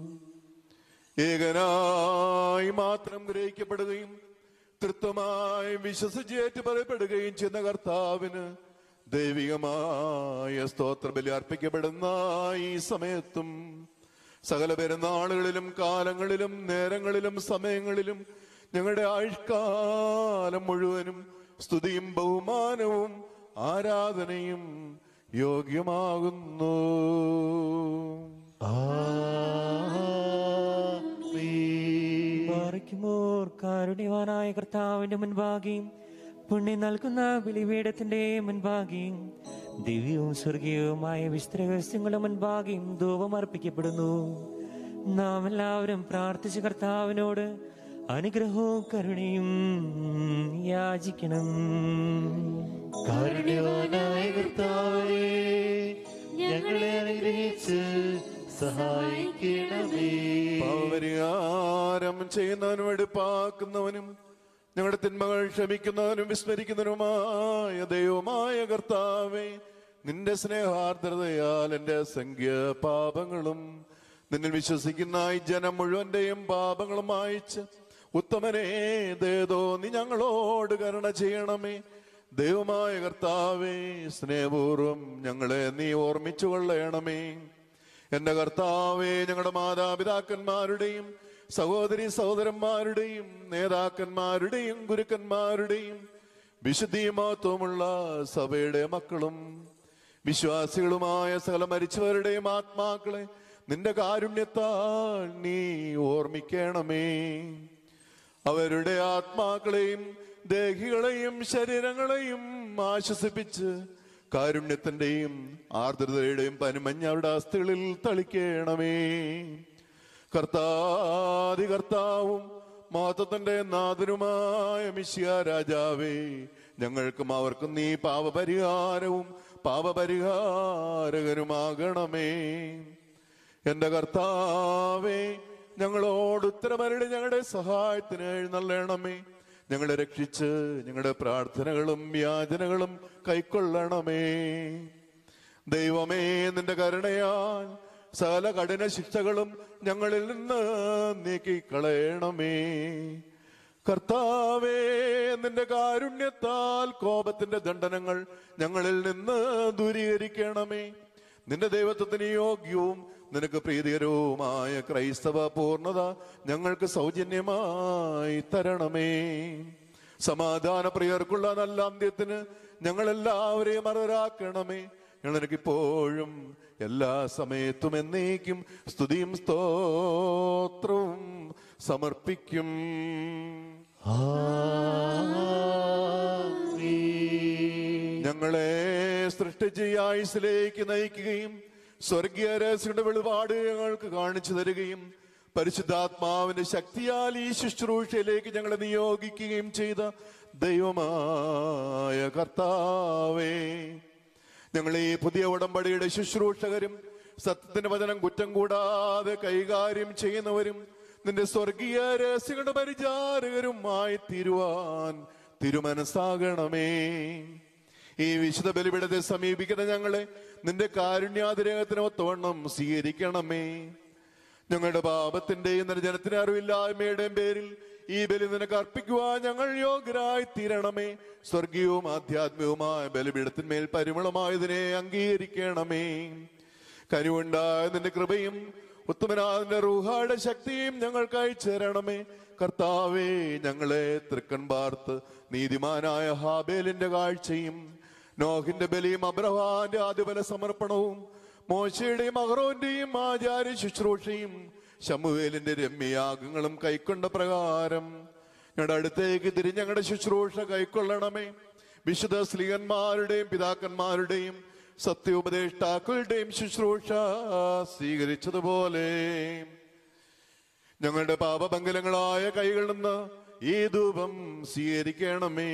ഏകനായി മാത്രം ഗ്രഹിക്കപ്പെടുകയും തൃത്വമായി വിശ്വസിച്ചേറ്റ് പറയപ്പെടുകയും ചെയ്യുന്ന കർത്താവിന് ദൈവികമായ സ്തോത്രബലി അർപ്പിക്കപ്പെടുന്ന ഈ സമയത്തും സകല പെരുന്നാളുകളിലും കാലങ്ങളിലും നേരങ്ങളിലും സമയങ്ങളിലും ഞങ്ങളുടെ ആയുഷ്കാലം മുഴുവനും സ്തുതിയും ബഹുമാനവും ആരാധനയും യോഗ്യമാകുന്നു. ബാറയ്ക്കുമോർ കാരുണ്യവാനായ കർത്താവിന്റെ മുൻപാകെയും പുണ്യം നൽകുന്ന ബലിപീഠത്തിന്റെ മുൻപാകെയും ദിവ്യവും സ്വർഗീയവുമായ വിശുദ്ധ രഹസ്യങ്ങളുടെ മുൻപാകെയും ധൂപം അർപ്പിക്കപ്പെടുന്നു. നാം എല്ലാവരും പ്രാർത്ഥിച്ച കർത്താവിനോട് അനുഗ്രഹവും കരുണയും യാചിക്കണം. കാരുണ്യവാനായ കർത്താവേ, ഞങ്ങളെ അനുഗ്രഹിച്ച് സഹായിക്കണമേ. പാപപരിഹാരം ചെയ്യുന്നവനും എടുപ്പാക്കുന്നവനും ഞങ്ങളുടെ തിന്മകൾ ക്ഷമിക്കുന്നവനും വിസ്മരിക്കുന്നവനുമായ ദൈവമായ കർത്താവേ, നിന്റെ സ്നേഹാർദ്രതയാൽ എന്റെ അസംഖ്യ പാപങ്ങളും നിന്നിൽ വിശ്വസിക്കുന്ന ഈ ജനം മുഴുവന്റെയും പാപങ്ങളും മായിച്ച് ഉത്തമനേ ദേതോ നീ ഞങ്ങളോട് കരുണ ചെയ്യണമേ. ദൈവമായ കർത്താവേ, സ്നേഹപൂർവം ഞങ്ങളെ നീ ഓർമ്മിച്ചു കൊള്ളണമേ. എന്റെ കർത്താവേ, ഞങ്ങളുടെ മാതാപിതാക്കന്മാരുടെയും സഹോദരി സഹോദരന്മാരുടെയും നേതാക്കന്മാരുടെയും ഗുരുക്കന്മാരുടെയും വിശുദ്ധിമഹത്വമുള്ള സഭയുടെ മക്കളും വിശ്വാസികളുമായ സകല മരിച്ചവരുടെയും ആത്മാക്കളെ നിന്റെ കാരുണ്യത്താൽ നീ ഓർമ്മിക്കണമേ. അവരുടെ ആത്മാക്കളെയും ദേഹികളെയും ശരീരങ്ങളെയും ആശ്വസിപ്പിച്ച് കാരുണ്യത്തിന്റെയും ആർദ്രതയുടെയും പനിമഞ്ഞ അവരുടെ അസ്ഥികളിൽ തളിക്കണമേ. കർത്താദി കർത്താവും മഹത്വത്തിന്റെ നാഥനുമായ മിശിഹാ രാജാവേ, ഞങ്ങൾക്കും അവർക്കും നീ പാപപരിഹാരവും പാപപരിഹാരകനുമാകണമേ. എന്റെ കർത്താവേ, ഞങ്ങളോട് ഉത്തരമരളി ഞങ്ങളുടെ സഹായത്തിന് എഴുന്നള്ളണമേ. ഞങ്ങളെ രക്ഷിച്ച് ഞങ്ങളുടെ പ്രാർത്ഥനകളും യാചനകളും കൈക്കൊള്ളണമേ. ദൈവമേ, നിന്റെ കരുണയാൽ സകല കഠിന ശിക്ഷകളും ഞങ്ങളിൽ നിന്ന് നീക്കിക്കളയണമേ. കർത്താവേ, നിന്റെ കാരുണ്യത്താൽ കോപത്തിന്റെ ദണ്ഡനങ്ങൾ ഞങ്ങളിൽ നിന്ന് ദൂരീകരിക്കണമേ. നിന്റെ ദൈവത്വത്തിന് യോഗ്യവും നിനക്ക് പ്രീതികരവുമായ ക്രൈസ്തവ പൂർണ്ണത ഞങ്ങൾക്ക് സൗജന്യമായി തരണമേ. സമാധാന പ്രിയർക്കുള്ള നല്ല അന്ത്യത്തിന് ഞങ്ങളെല്ലാവരെയും അർഹരാക്കണമേ. ഞങ്ങളെനിക്കിപ്പോഴും എല്ലാ സമയത്തും എന്നേക്കും സ്തുതിയും സ്തോത്രവും സമർപ്പിക്കും. ഞങ്ങളെ സൃഷ്ടിച്ച് ആയുസ്സിലേക്ക് നയിക്കുകയും സ്വർഗീയ രഹസ്യങ്ങളുടെ വെളിപാട് ഞങ്ങൾക്ക് കാണിച്ചു തരികയും പരിശുദ്ധാത്മാവിന്റെ ശക്തിയാൽ ഈ ശുശ്രൂഷയിലേക്ക് ഞങ്ങളെ നിയോഗിക്കുകയും ചെയ്ത ദൈവമായ കർത്താവേ, ഞങ്ങൾ ഈ പുതിയ ഉടമ്പടിയുടെ ശുശ്രൂഷകരും സത്യത്തിന്റെ വചനം കുറ്റം കൂടാതെ കൈകാര്യം ചെയ്യുന്നവരും നിന്റെ സ്വർഗീയ രഹസ്യങ്ങളുടെ പരിചാരകരുമായി തീരുവാൻ തിരുമനസ്സാകണമേ. ഈ വിശുദ്ധ ബലിപീഠത്തെ സമീപിക്കുന്ന ഞങ്ങളെ നിന്റെ കാരുണ്യാതിരേകത്തിന് ഒത്തവണ്ണം സ്വീകരിക്കണമേ. ഞങ്ങളുടെ പാപത്തിന്റെയും നിർജ്ജനത്തിന്റെ അറിവില്ലായ്മയുടെയും പേരിൽ ഈ ബലി നിനക്ക് അർപ്പിക്കുവാൻ ഞങ്ങൾ യോഗ്യരായി തീരണമേ. സ്വർഗീയവും ആധ്യാത്മികവുമായ ബലിപീഠത്തിന്മേൽ പരിമളമായതിനെ അംഗീകരിക്കണമേ. കനിവുണ്ടായ നിന്റെ കൃപയും ഉത്തമനാഥന്റെ റൂഹായുടെ ശക്തിയും ഞങ്ങൾക്ക് അയച്ചേരണമേ. കർത്താവേ, ഞങ്ങളെ തൃക്കൺ പാർത്ത് നീതിമാനായ ഹാബേലിന്റെ കാഴ്ചയും നോഹിന്റെ ബലിയും അബ്രഹാന്റെ ആദ്യബല സമർപ്പണവും മോശയുടെയും അഹ്റോന്റെയും ആചാര്യ ശുശ്രൂഷയും ശമൂവേലിന്റെ രമ്യയാഗങ്ങളും കൈക്കൊണ്ട പ്രകാരം ഞങ്ങളുടെ അടുത്തേക്ക് തിരിഞ്ഞ് ഞങ്ങളുടെ ശുശ്രൂഷ കൈക്കൊള്ളണമേ. വിശുദ്ധ സ്ലീഹന്മാരുടെയും പിതാക്കന്മാരുടെയും സത്യോപദേഷ്ടാക്കളുടെയും ശുശ്രൂഷ സ്വീകരിച്ചതുപോലെ ഞങ്ങളുടെ പാപമംഗലങ്ങളായ കൈകളിൽ നിന്ന് ഈ ധൂപം സ്വീകരിക്കണമേ.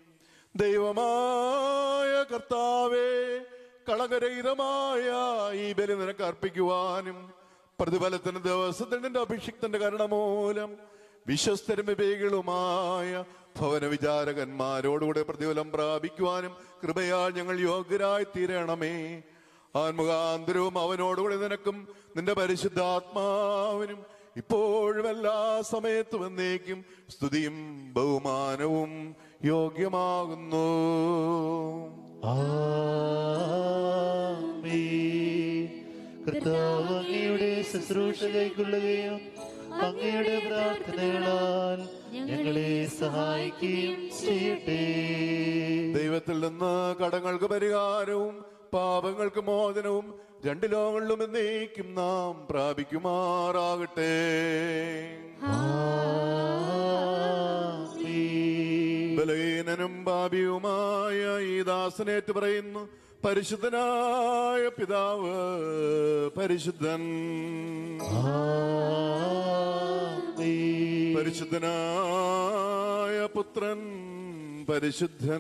ദൈവമായ കർത്താവേ, കളങ്കരഹിതമായ ഈ ബലി നിനക്ക് അർപ്പിക്കുവാനും പ്രതിഫലത്തിന് ദിവസത്തിന്റെ അഭിഷിക്തന്റെ കരുണ മൂലം വിശ്വസ്തരും വിവേകികളുമായ ഭവന വിചാരകന്മാരോടുകൂടെ പ്രതിഫലം പ്രാപിക്കുവാനും കൃപയാൽ ഞങ്ങൾ യോഗ്യരായി തീരണമേ. ആത്മകാന്തരവും അവനോടുകൂടെ നിനക്കും നിന്റെ പരിശുദ്ധാത്മാവിനും ഇപ്പോഴും എല്ലാ സമയത്തും എന്നേക്കും സ്തുതിയും ബഹുമാനവും യോഗ്യമാകുന്നു. കർത്താവ് അങ്ങയുടെ ശുശ്രൂഷ കൈക്കൊള്ളുകയും അങ്ങയുടെ പ്രാർത്ഥനകളാൽ ഞങ്ങളെ സഹായിക്കുകയും ചെയ്യട്ടെ. ദൈവത്തിൽ നിന്ന് കടങ്ങൾക്ക് പരിഹാരവും പാപങ്ങൾക്ക് മോചനവും രണ്ട് ലോകങ്ങളിലും എന്നേക്കും നാം പ്രാപിക്കുമാറാകട്ടെ. ബലഹീനനും പാപിയുമായ ഈ ദാസനേറ്റ് പറയുന്നു, പരിശുദ്ധനായ പിതാവ് പരിശുദ്ധൻ, പരിശുദ്ധനായ പുത്രൻ പരിശുദ്ധൻ,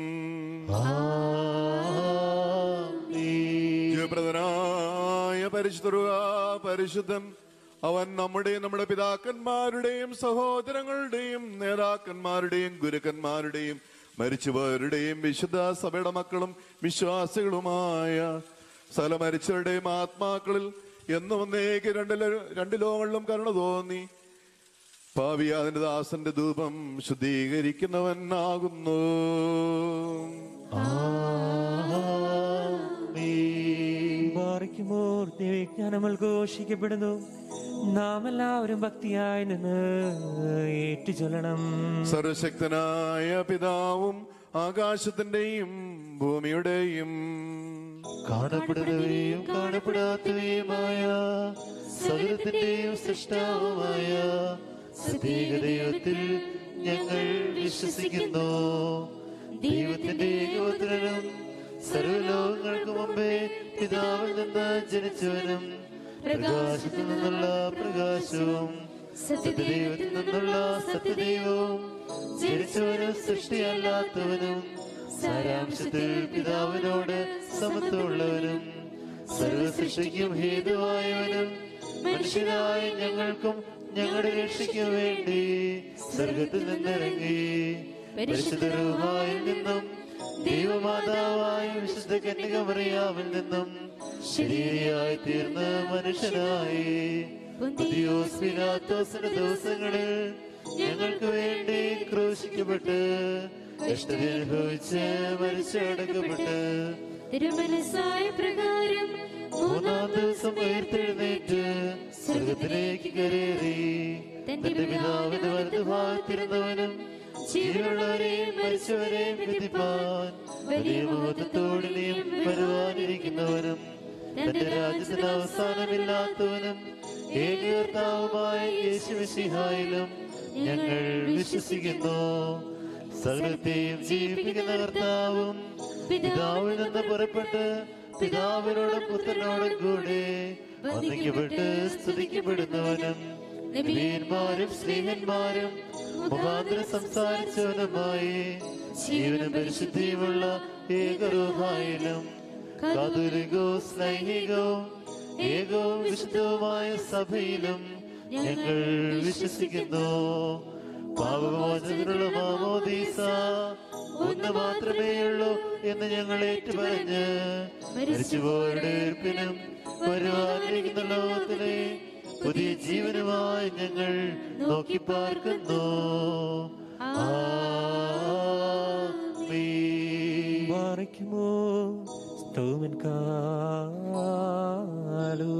ജീവപ്രദനായ പരിശുദ്ധ പരിശുദ്ധൻ. അവൻ നമ്മുടെയും നമ്മുടെ പിതാക്കന്മാരുടെയും സഹോദരങ്ങളുടെയും നേതാക്കന്മാരുടെയും ഗുരുക്കന്മാരുടെയും മരിച്ചുപോയവരുടെയും വിശുദ്ധ സഭയുടെ മക്കളും വിശ്വാസികളുമായ സകല മരിച്ചവരുടെയും ആത്മാക്കളിൽ എന്നും ഒന്നേക്ക് രണ്ട് രണ്ട് ലോകങ്ങളിലും കരുണ തോന്നി പാവിയാതിന്റെ ദാസന്റെ ധൂപം ശുദ്ധീകരിക്കുന്നവനാകുന്നു. ദൈവജ്ഞാനം ഘോഷിക്കപ്പെടുന്നു. നാം എല്ലാവരും ഭക്തിയായി നിന്ന് ഏറ്റുചൊല്ലണം. സർവശക്തനായ പിതാവും ആകാശത്തിന്റെയും ഭൂമിയുടെയും കാണപ്പെടുന്നവയും കാണപ്പെടാത്തവയുമായ സകലത്തിന്റെയും സൃഷ്ടാവുമായ സത്യേക ദൈവത്തിൽ ഞങ്ങൾ വിശ്വസിക്കുന്നു. ദൈവത്തിന്റെ ഏകോദരനും സർവലോകങ്ങൾക്ക് മുമ്പേ പിതാവിൽ നിന്ന് ജനിച്ചവനും പ്രകാശത്തിൽ നിന്നുള്ള പ്രകാശവും സത്യദൈവത്തിൽ നിന്നുള്ള സത്യദൈവവും ജനിച്ചവനും സൃഷ്ടിയല്ലാത്തവനും സാരാംശത്തിൽ പിതാവിനോട് സമത്വമുള്ളവനും സർവസൃഷ്ടിക്കും ഹേതുവായവനും മനുഷ്യരായ ഞങ്ങൾക്കും ഞങ്ങളുടെ രക്ഷയ്ക്കും വേണ്ടി സ്വർഗത്തിൽ നിന്നിറങ്ങി പരിശുദ്ധ റൂഹായിൽ നിന്നും ദൈവമാതാവായ വിശുദ്ധ കന്യകമറിയാമിൽ നിന്നും ശരീരയായി തീർന്ന് മനുഷ്യനായി പൊന്തിയോസ് പിലാത്തോസിന്റെ ദിവസങ്ങളിൽ ഞങ്ങൾക്ക് വേണ്ടി ക്രൂശിക്കപ്പെട്ട് കഷ്ടതയനുഭവിച്ച് മരിച്ചടക്കപ്പെട്ട് തിരുമനസ്സായ പ്രകാരം മൂന്നാം ദിവസം ഉയർത്തെഴുന്നേറ്റ് സ്വർഗത്തിലേക്ക് കയറി തന്റെ പിതാവിന്റെ വലതുഭാഗത്തിരുന്നവനും ജീവനുള്ളവരെയും മരിച്ചവരെയും വിധിപ്പാൻ വലിയ മഹത്വത്തോടിനെയും വരുവാനിരിക്കുന്നവനും തന്റെ രാജ്യത്തിന് അവസാനമില്ലാത്തവനും ഏകകർത്താവുമായ യേശുമിശിഹായിലും ഞങ്ങൾ വിശ്വസിക്കുന്നു. സകലത്തെയും ജീവിപ്പിക്കുന്ന കർത്താവും പിതാവിൽ നിന്ന് പുറപ്പെട്ട് പിതാവിനോടും പുത്രനോടും കൂടെ വന്ദിക്കപ്പെട്ട് സ്തുതിക്കപ്പെടുന്നവനും നബിയന്മാരും സ്നേഹന്മാരും മുഖാന്തരം സംസാരിച്ചവനുമായി ജീവനും പരിശുദ്ധിയുമുള്ള ഏകരൂഹായിലും കാതോലികവും സ്നേഹികവും ഏകവും വിശുദ്ധവുമായ സഭയിലും ഞങ്ങൾ വിശ്വസിക്കുന്നു. പാപമോചനത്തിനുള്ള മാമോദീസ ഒന്ന് മാത്രമേ ഉള്ളൂ എന്ന് ഞങ്ങൾ ഏറ്റുപറഞ്ഞ് മരിച്ചുപോയവരുടെ ഉയർപ്പിനും വരുവാനിരിക്കുന്ന ലോകത്തിലെ പുതിയ ജീവനുമായി ഞങ്ങൾ നോക്കി പാർക്കുന്നു. ബാറയ്ക്കുമോ സ്തോമൻ കാലോ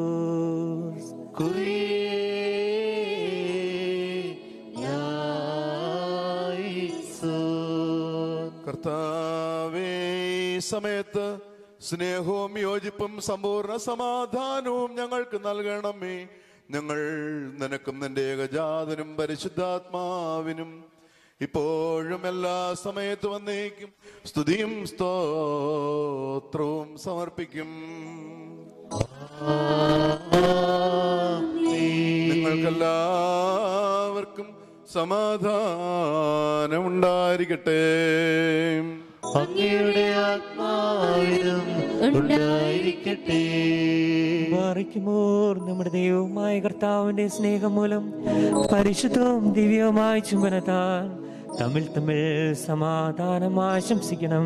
കർത്താവേ, സമയത്ത് സ്നേഹവും യോജിപ്പും സമ്പൂർണ്ണ സമാധാനവും ഞങ്ങൾക്ക് നൽകണമേ. ഞങ്ങൾ നിനക്കും നിന്റെ ഏകജാതനും പരിശുദ്ധാത്മാവിനും ഇപ്പോഴും എല്ലാ സമയത്തും വന്നേക്കും സ്തുതിയും സ്തോത്രവും സമർപ്പിക്കും. നിങ്ങൾക്കെല്ലാവർക്കും സമാധാനം ഉണ്ടായിരിക്കട്ടെ. അങ്ങയുടെ ആത്മാവിനും ഉണ്ടായിരിക്കട്ടെ. ബാറയ്ക്കുമോർ നമ്മുടെ ദൈവമായ കർത്താവിന്റെ സ്നേഹം മൂലം പരിശുദ്ധവും ദിവ്യവുമായ ചുംബനത്താൽ തമ്മിൽ തമ്മിൽ സമാധാനം ആശംസിക്കണം.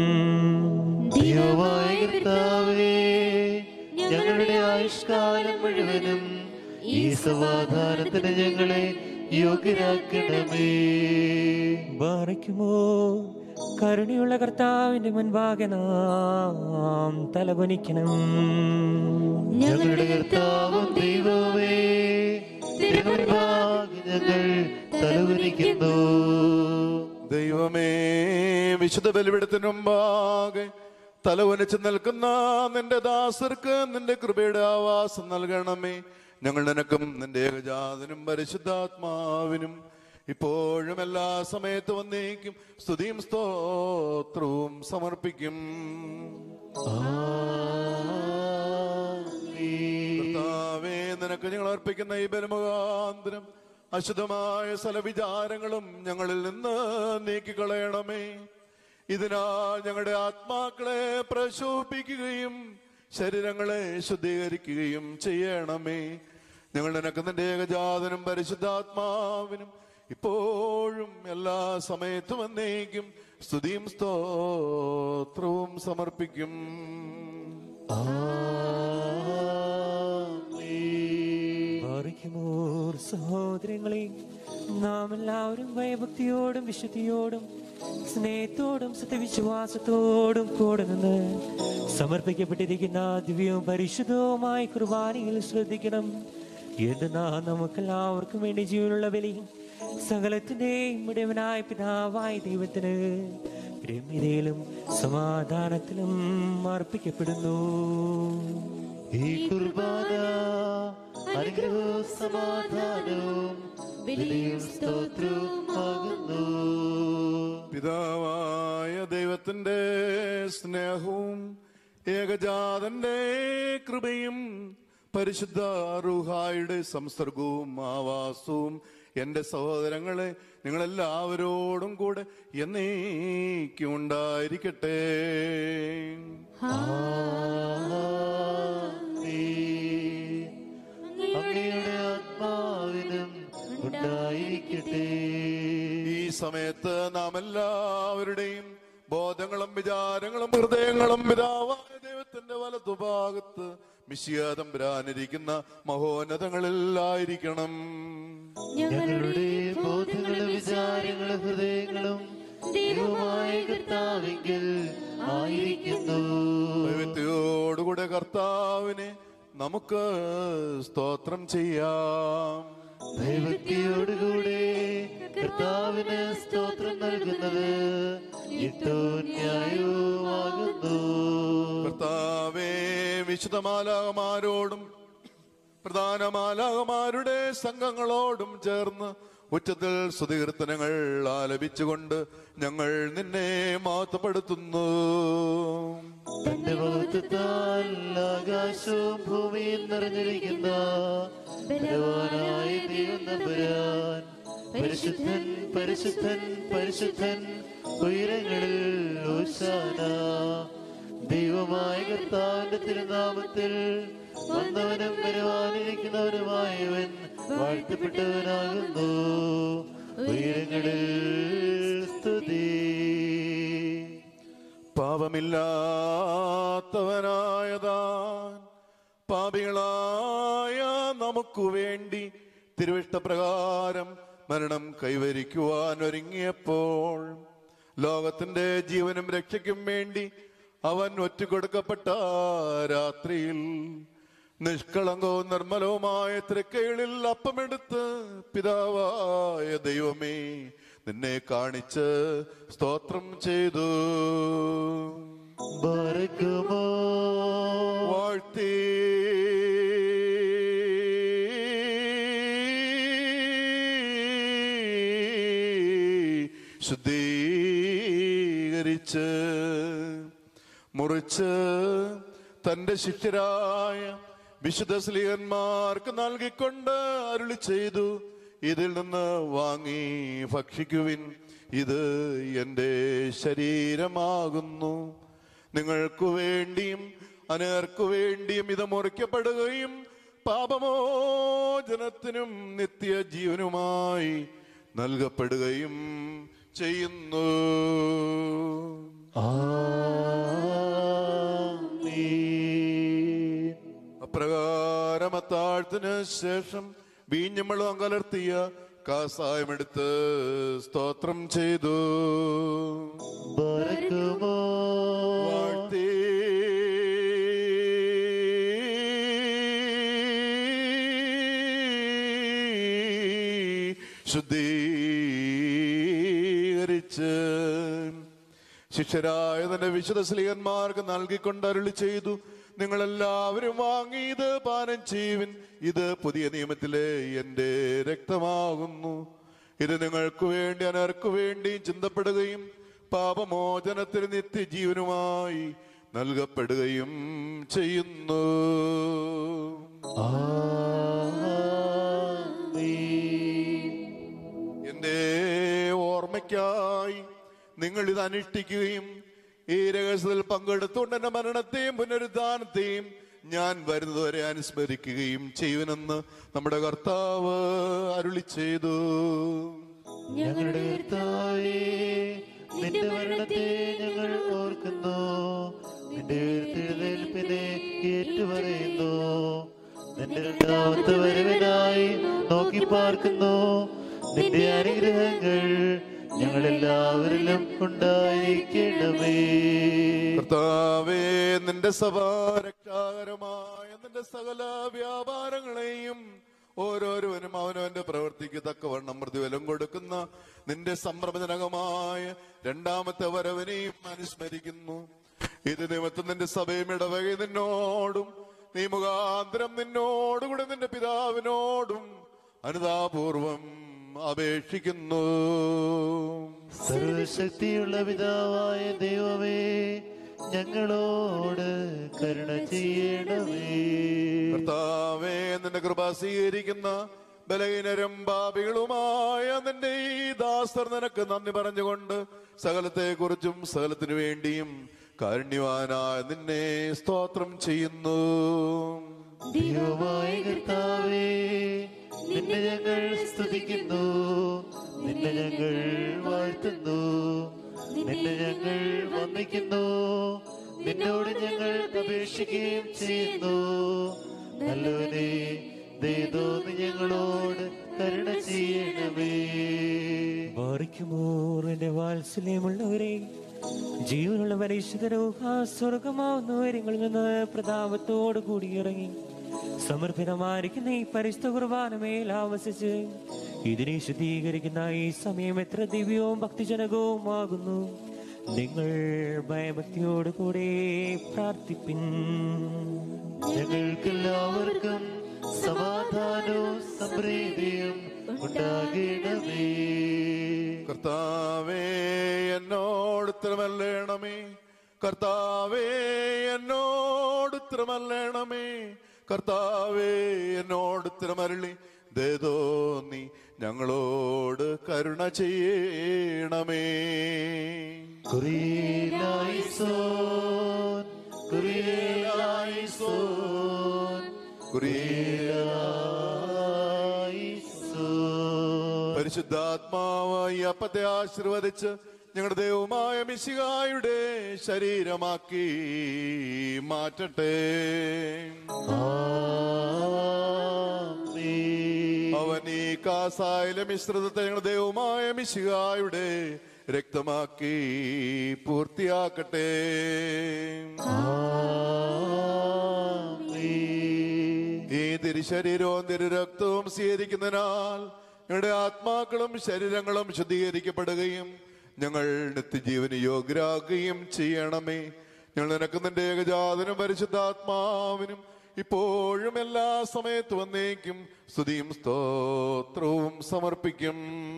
ദൈവമായ കർത്താവേ, ഞങ്ങളുടെ ആയുഷ്കാലം മുഴുവനും ഈ സമാധാനത്തിന് ഞങ്ങളെ യോഗ്യരാക്കണമേ. ബാറയ്ക്കുമോർ കരുണയുള്ള കർത്താവിന്റെ മുൻപാകെ നാം തലകുനിക്കണം. ഞങ്ങളുടെ കർത്താവും ദൈവമേ, തിരുമുൻപാകെ ഞങ്ങൾ തലകുനിക്കുന്നു. ദൈവമേ, വിശുദ്ധ ബലിപീഠത്തിനു മുമ്പാകെ തലകുനിച്ച് നിൽക്കുന്ന നിന്റെ ദാസർക്ക് നിന്റെ കൃപയുടെ ആവാസം നൽകണമേ. ഞങ്ങൾ നിനക്കും നിന്റെ ഏകജാതനും പരിശുദ്ധാത്മാവിനും ഇപ്പോഴും എല്ലാ സമയത്തും വന്നേക്കും സ്തുതിയും സ്തോത്രവും സമർപ്പിക്കും. കർത്താവേ, നിനക്ക് ഞങ്ങൾ അർപ്പിക്കുന്ന ഈ ബലിമുഖാന്തരം അശുദ്ധമായ സകലവിചാരങ്ങളും ഞങ്ങളിൽ നിന്ന് നീക്കിക്കളയണമേ. ഇതിനാൽ ഞങ്ങളുടെ ആത്മാക്കളെ പ്രശോഭിക്കുകയും ശരീരങ്ങളെ ശുദ്ധീകരിക്കുകയും ചെയ്യണമേ. ഞങ്ങൾ നിനക്ക് നിന്റെ ഏകജാതനും പരിശുദ്ധാത്മാവിനും ഇപ്പോഴും എല്ലാ സമയത്തും എന്നേക്കും സ്തുതിയും സ്തോത്രവും സമർപ്പിക്കും. സഹോദരങ്ങളെ, നാം എല്ലാവരും ഭയഭക്തിയോടും വിശുദ്ധിയോടും സ്നേഹത്തോടും സത്യവിശ്വാസത്തോടും കൂടെ നിന്ന് സമർപ്പിക്കപ്പെട്ടിരിക്കുന്ന ദിവ്യവും പരിശുദ്ധവുമായ കുർബാനയിൽ ശ്രദ്ധിക്കണം. എന്തെന്നാ നമുക്കെല്ലാവർക്കും വേണ്ടി ജീവനുള്ള ബലി സകലത്തിന്റെയും ഇടവനായ പിതാവായ ദൈവത്തിന് രമ്യതയിലും സമാധാനത്തിലും അർപ്പിക്കപ്പെടുന്നു. ഈ കുർബാന അനുഗ്രഹവും സമാധാനവും ബലിയും സ്തോത്രവുമാകുന്നു. പിതാവായ ദൈവത്തിന്റെ സ്നേഹവും ഏകജാതന്റെ കൃപയും പരിശുദ്ധ റൂഹായുടെ സംസർഗവും ആവാസവും എന്റെ സഹോദരങ്ങളെ നിങ്ങളെല്ലാവരോടും കൂടെ എന്നേക്കും ഉണ്ടായിരിക്കട്ടെ. അങ്ങയുടെ ആത്മാവിനും ഉണ്ടായിരിക്കട്ടെ. ഈ സമയത്ത് നാം എല്ലാവരുടെയും ബോധങ്ങളും വിചാരങ്ങളും ഹൃദയങ്ങളും പിതാവായ ദൈവത്തിന്റെ വലതുഭാഗത്ത് മിശിഹാ തമ്പുരാനിരിക്കുന്ന മഹോന്നതങ്ങളിലായിരിക്കണം. ഞങ്ങളുടെ ബോധങ്ങളും വിചാരങ്ങളും ഹൃദയങ്ങളും ദൈവമായ കർത്താവിങ്കിൽ ആയിരിക്കുന്നു. ദൈവത്തോടുകൂടെ കർത്താവിനെ നമുക്ക് സ്തോത്രം ചെയ്യാം. ദൈവത്തോടുകൂടെ കർത്താവിന് സ്തോത്രം നൽകുന്നത് ഏറ്റവും ന്യായവുമാകുന്നു. കർത്താവേ, വിശുദ്ധ മാലാഖമാരോടും പ്രധാന മാലാഖമാരുടെ സംഘങ്ങളോടും ചേർന്ന് ഉച്ചത്തിൽ സ്തുതികീർത്തനങ്ങൾ ആലപിച്ചുകൊണ്ട് ഞങ്ങൾ നിന്നെ മഹത്വപ്പെടുത്തുന്നു. തന്റെ മഹത്വത്താൽ ആകാശവും ഭൂമിയും നിറഞ്ഞിരിക്കുന്ന ബലവാനായ ദൈവം തമ്പുരാൻ പരിശുദ്ധൻ പരിശുദ്ധൻ പരിശുദ്ധൻ ഉയരങ്ങളിൽ ഹോശാന. ദൈവമായ കർത്താവിന്റെ തിരുനാമത്തിൽ വന്നവനും വരുവാനിരിക്കുന്നവനുമായവൻ വാഴ്ത്തപ്പെട്ടവനാകുന്നു. ഉയരങ്ങളിൽ സ്തുതി. പാപമില്ലാത്തവനായതാൻ പാപികളായ നമുക്കു വേണ്ടി തിരുവിഷ്ടപ്രകാരം മരണം കൈവരിക്കുവാൻ ഒരുങ്ങിയപ്പോൾ ലോകത്തിന്റെ ജീവനും രക്ഷയ്ക്കും വേണ്ടി അവൻ ഒറ്റുകൊടുക്കപ്പെട്ട രാത്രിയിൽ നിഷ്കളങ്കവും നിർമ്മലവുമായ തൃക്കൈകളിൽ അപ്പമെടുത്ത് പിതാവായ ദൈവമേ നിന്നെ കാണിച്ച് സ്തോത്രം ചെയ്തു. ബാരക്കുമോ വാഴ്ത്തി ശുദ്ധീകരിച്ച് മുറിച്ച് തന്റെ ശിഷ്യരായ വിശുദ്ധ സ്ലീഹന്മാർക്ക് നൽകിക്കൊണ്ട് അരുളി ചെയ്തു, ഇതിൽ നിന്ന് വാങ്ങി ഭക്ഷിക്കുവിൻ, ഇത് എന്റെ ശരീരമാകുന്നു. നിങ്ങൾക്കു വേണ്ടിയും അനേർക്കു വേണ്ടിയും ഇത് മുറിക്കപ്പെടുകയും പാപമോചനത്തിനും നിത്യജീവനുമായി നൽകപ്പെടുകയും ചെയ്യുന്നു. അപ്രകാരം അത്താഴത്തിന് ശേഷം വീഞ്ഞും വെള്ളവും കലർത്തിയ കാസായമെടുത്ത് സ്തോത്രം ചെയ്തു. വാഴ്ത്തി ശുദ്ധീകരിച്ച് ശിഷ്യരായ തന്റെ വിശുദ്ധ സ്ലീഹന്മാർക്ക് നൽകിക്കൊണ്ട് അരുളി ചെയ്തു, നിങ്ങളെല്ലാവരും വാങ്ങി ഇത് പാനം ചെയ്യുവിൻ, ഇത് പുതിയ നിയമത്തിലെ എന്റെ രക്തമാകുന്നു. ഇത് നിങ്ങൾക്ക് വേണ്ടി അനർക്കു വേണ്ടി ചിന്തപ്പെടുകയും പാപമോചനത്തിന് നിത്യജീവനുമായി നൽകപ്പെടുകയും ചെയ്യുന്നു. എന്റെ ഓർമ്മയ്ക്കായി നിങ്ങൾ ഇത് അനുഷ്ഠിക്കുകയും ഈ രഹസ്യത്തിൽ പങ്കെടുത്തുകൊണ്ട് എന്റെ മരണത്തെയും പുനരുദ്ധാനത്തെയും ഞാൻ വരുന്നതുവരെ അനുസ്മരിക്കുകയും ചെയ്യുവനെന്ന് നമ്മുടെ കർത്താവ് അരുളി ചെയ്തു. ഞങ്ങളുടെ കർത്താവേ, നിന്റെ മരണത്തെ ഞങ്ങൾ ഓർക്കുന്നു, നിന്റെ ഉയർത്തെഴുന്നേൽപ്പിനെ ഏറ്റുപറയുന്നു. നിന്റെ രണ്ടാമത്തെ വരവിനായി നോക്കി പാർക്കുന്നു. നിന്റെ അനുഗ്രഹങ്ങൾ ഞങ്ങളെല്ലാവരിലും ഉണ്ടായിരിക്കണമേ. കർത്താവേ, നിന്റെ സഭ രക്ഷാകരമായ നിന്റെ സകല വ്യാപാരങ്ങളെയും ഓരോരുവനും അവനവന്റെ പ്രവൃത്തിക്ക് തക്കവണ്ണം പ്രതിഫലം കൊടുക്കുന്ന നിന്റെ സംഭ്രമജനകമായ രണ്ടാമത്തെ വരവിനെയും അനുസ്മരിക്കുന്നു. ഇത് നിമിത്തം നിന്റെ സഭയും ഇടവകை നിന്നോടും നീ മുഖാന്തരം നിന്നോടുകൂടെ നിന്റെ പിതാവിനോടും അനുതാപൂർവം അപേക്ഷിക്കുന്നു. സർവശക്തിയുള്ള പിതാവായ ദൈവമേ, ഞങ്ങളോട് കരുണ ചെയ്യണമേ. കർത്താവേ, നിന്റെ കൃപ സ്വീകരിക്കുന്ന ബലഹീനരും പാപികളുമായ നിന്റെ ഈ ദാസർ നിനക്ക് നന്ദി പറഞ്ഞുകൊണ്ട് സകലത്തെ കുറിച്ചും സകലത്തിനു വേണ്ടിയും കാരുണ്യവാനായ നിന്നെ സ്തോത്രം ചെയ്യുന്നു. ദൈവമായ കർത്താവേ, നിന്നെ ഞങ്ങൾ സ്തുതിക്കുന്നു, നിന്നെ ഞങ്ങൾ വാഴ്ത്തുന്നു, നിന്നെ ഞങ്ങൾ വന്ദിക്കുന്നു, നിന്നോട് ഞങ്ങൾ അപേക്ഷിക്കുകയും ചെയ്യുന്നു. നല്ലവനെ, ദയതോന്നി ഞങ്ങളോട് കരുണ ചെയ്യണമേ. ബാറിക്കുമോർ എന്റെ വാത്സല്യമുള്ളവരെ, ജീവനുള്ള പരിശുദ്ധരൂഹ സ്വർഗമാവുന്നവരിങ്ങളിൽ നിന്ന് പ്രതാപത്തോടു കൂടി ഇറങ്ങി സമർപ്പിതമായിരിക്കുന്ന ഈ പരിശുദ്ധ കുർബാനമേൽ ആവസിച്ച് ഇതിനെ ശുദ്ധീകരിക്കുന്ന ഈ സമയം എത്ര ദിവ്യവും ഭക്തിജനകവുമാകുന്നു. നിങ്ങൾ ഭയഭക്തിയോടുകൂടെ പ്രാർത്ഥിപ്പിൻ. ഞങ്ങൾക്കെല്ലാവർക്കും സമാധാനവും സംപ്രീതിയും ഉണ്ടാകണമേ. കർത്താവേ, എന്നോട് ഉത്തരമല്ലേണമേ. കർത്താവേ, എന്നോട് ഉത്തരമല്ലേണമേ. കർത്താവേ, എന്നോട് ഉത്തരമരുളി ദയതോന്നി ഞങ്ങളോട് കരുണ ചെയ്യണമേ. കുറിയിലായിസോൻ കുരിയേലായിസോൻ, കുരിയേലായിസോൻ. പരിശുദ്ധാത്മാവായി അപ്പത്തെ ആശീർവദിച്ച് ഞങ്ങളുടെ ദൈവമായ മിശിഹായുടെ ശരീരമാക്കി മാറ്റട്ടെ. അവൻ ഈ കാസായിലെ മിശ്രിതത്തെ ഞങ്ങളുടെ ദൈവമായ മിശിഹായുടെ രക്തമാക്കി പൂർത്തിയാക്കട്ടെ. ഈ തിരുശരീരവും തിരുരക്തവും സ്വീകരിക്കുന്നതിനാൽ ഞങ്ങളുടെ ആത്മാക്കളും ശരീരങ്ങളും ശുദ്ധീകരിക്കപ്പെടുകയും ഞങ്ങൾ നിത്യജീവന് യോഗ്യരാകുകയും ചെയ്യണമേ. ഞങ്ങൾ നിനക്ക് നിന്റെ ഏകജാതനും പരിശുദ്ധാത്മാവിനും ഇപ്പോഴും എല്ലാ സമയത്തും വന്നേക്കും സ്തുതിയും സ്തോത്രവും സമർപ്പിക്കും.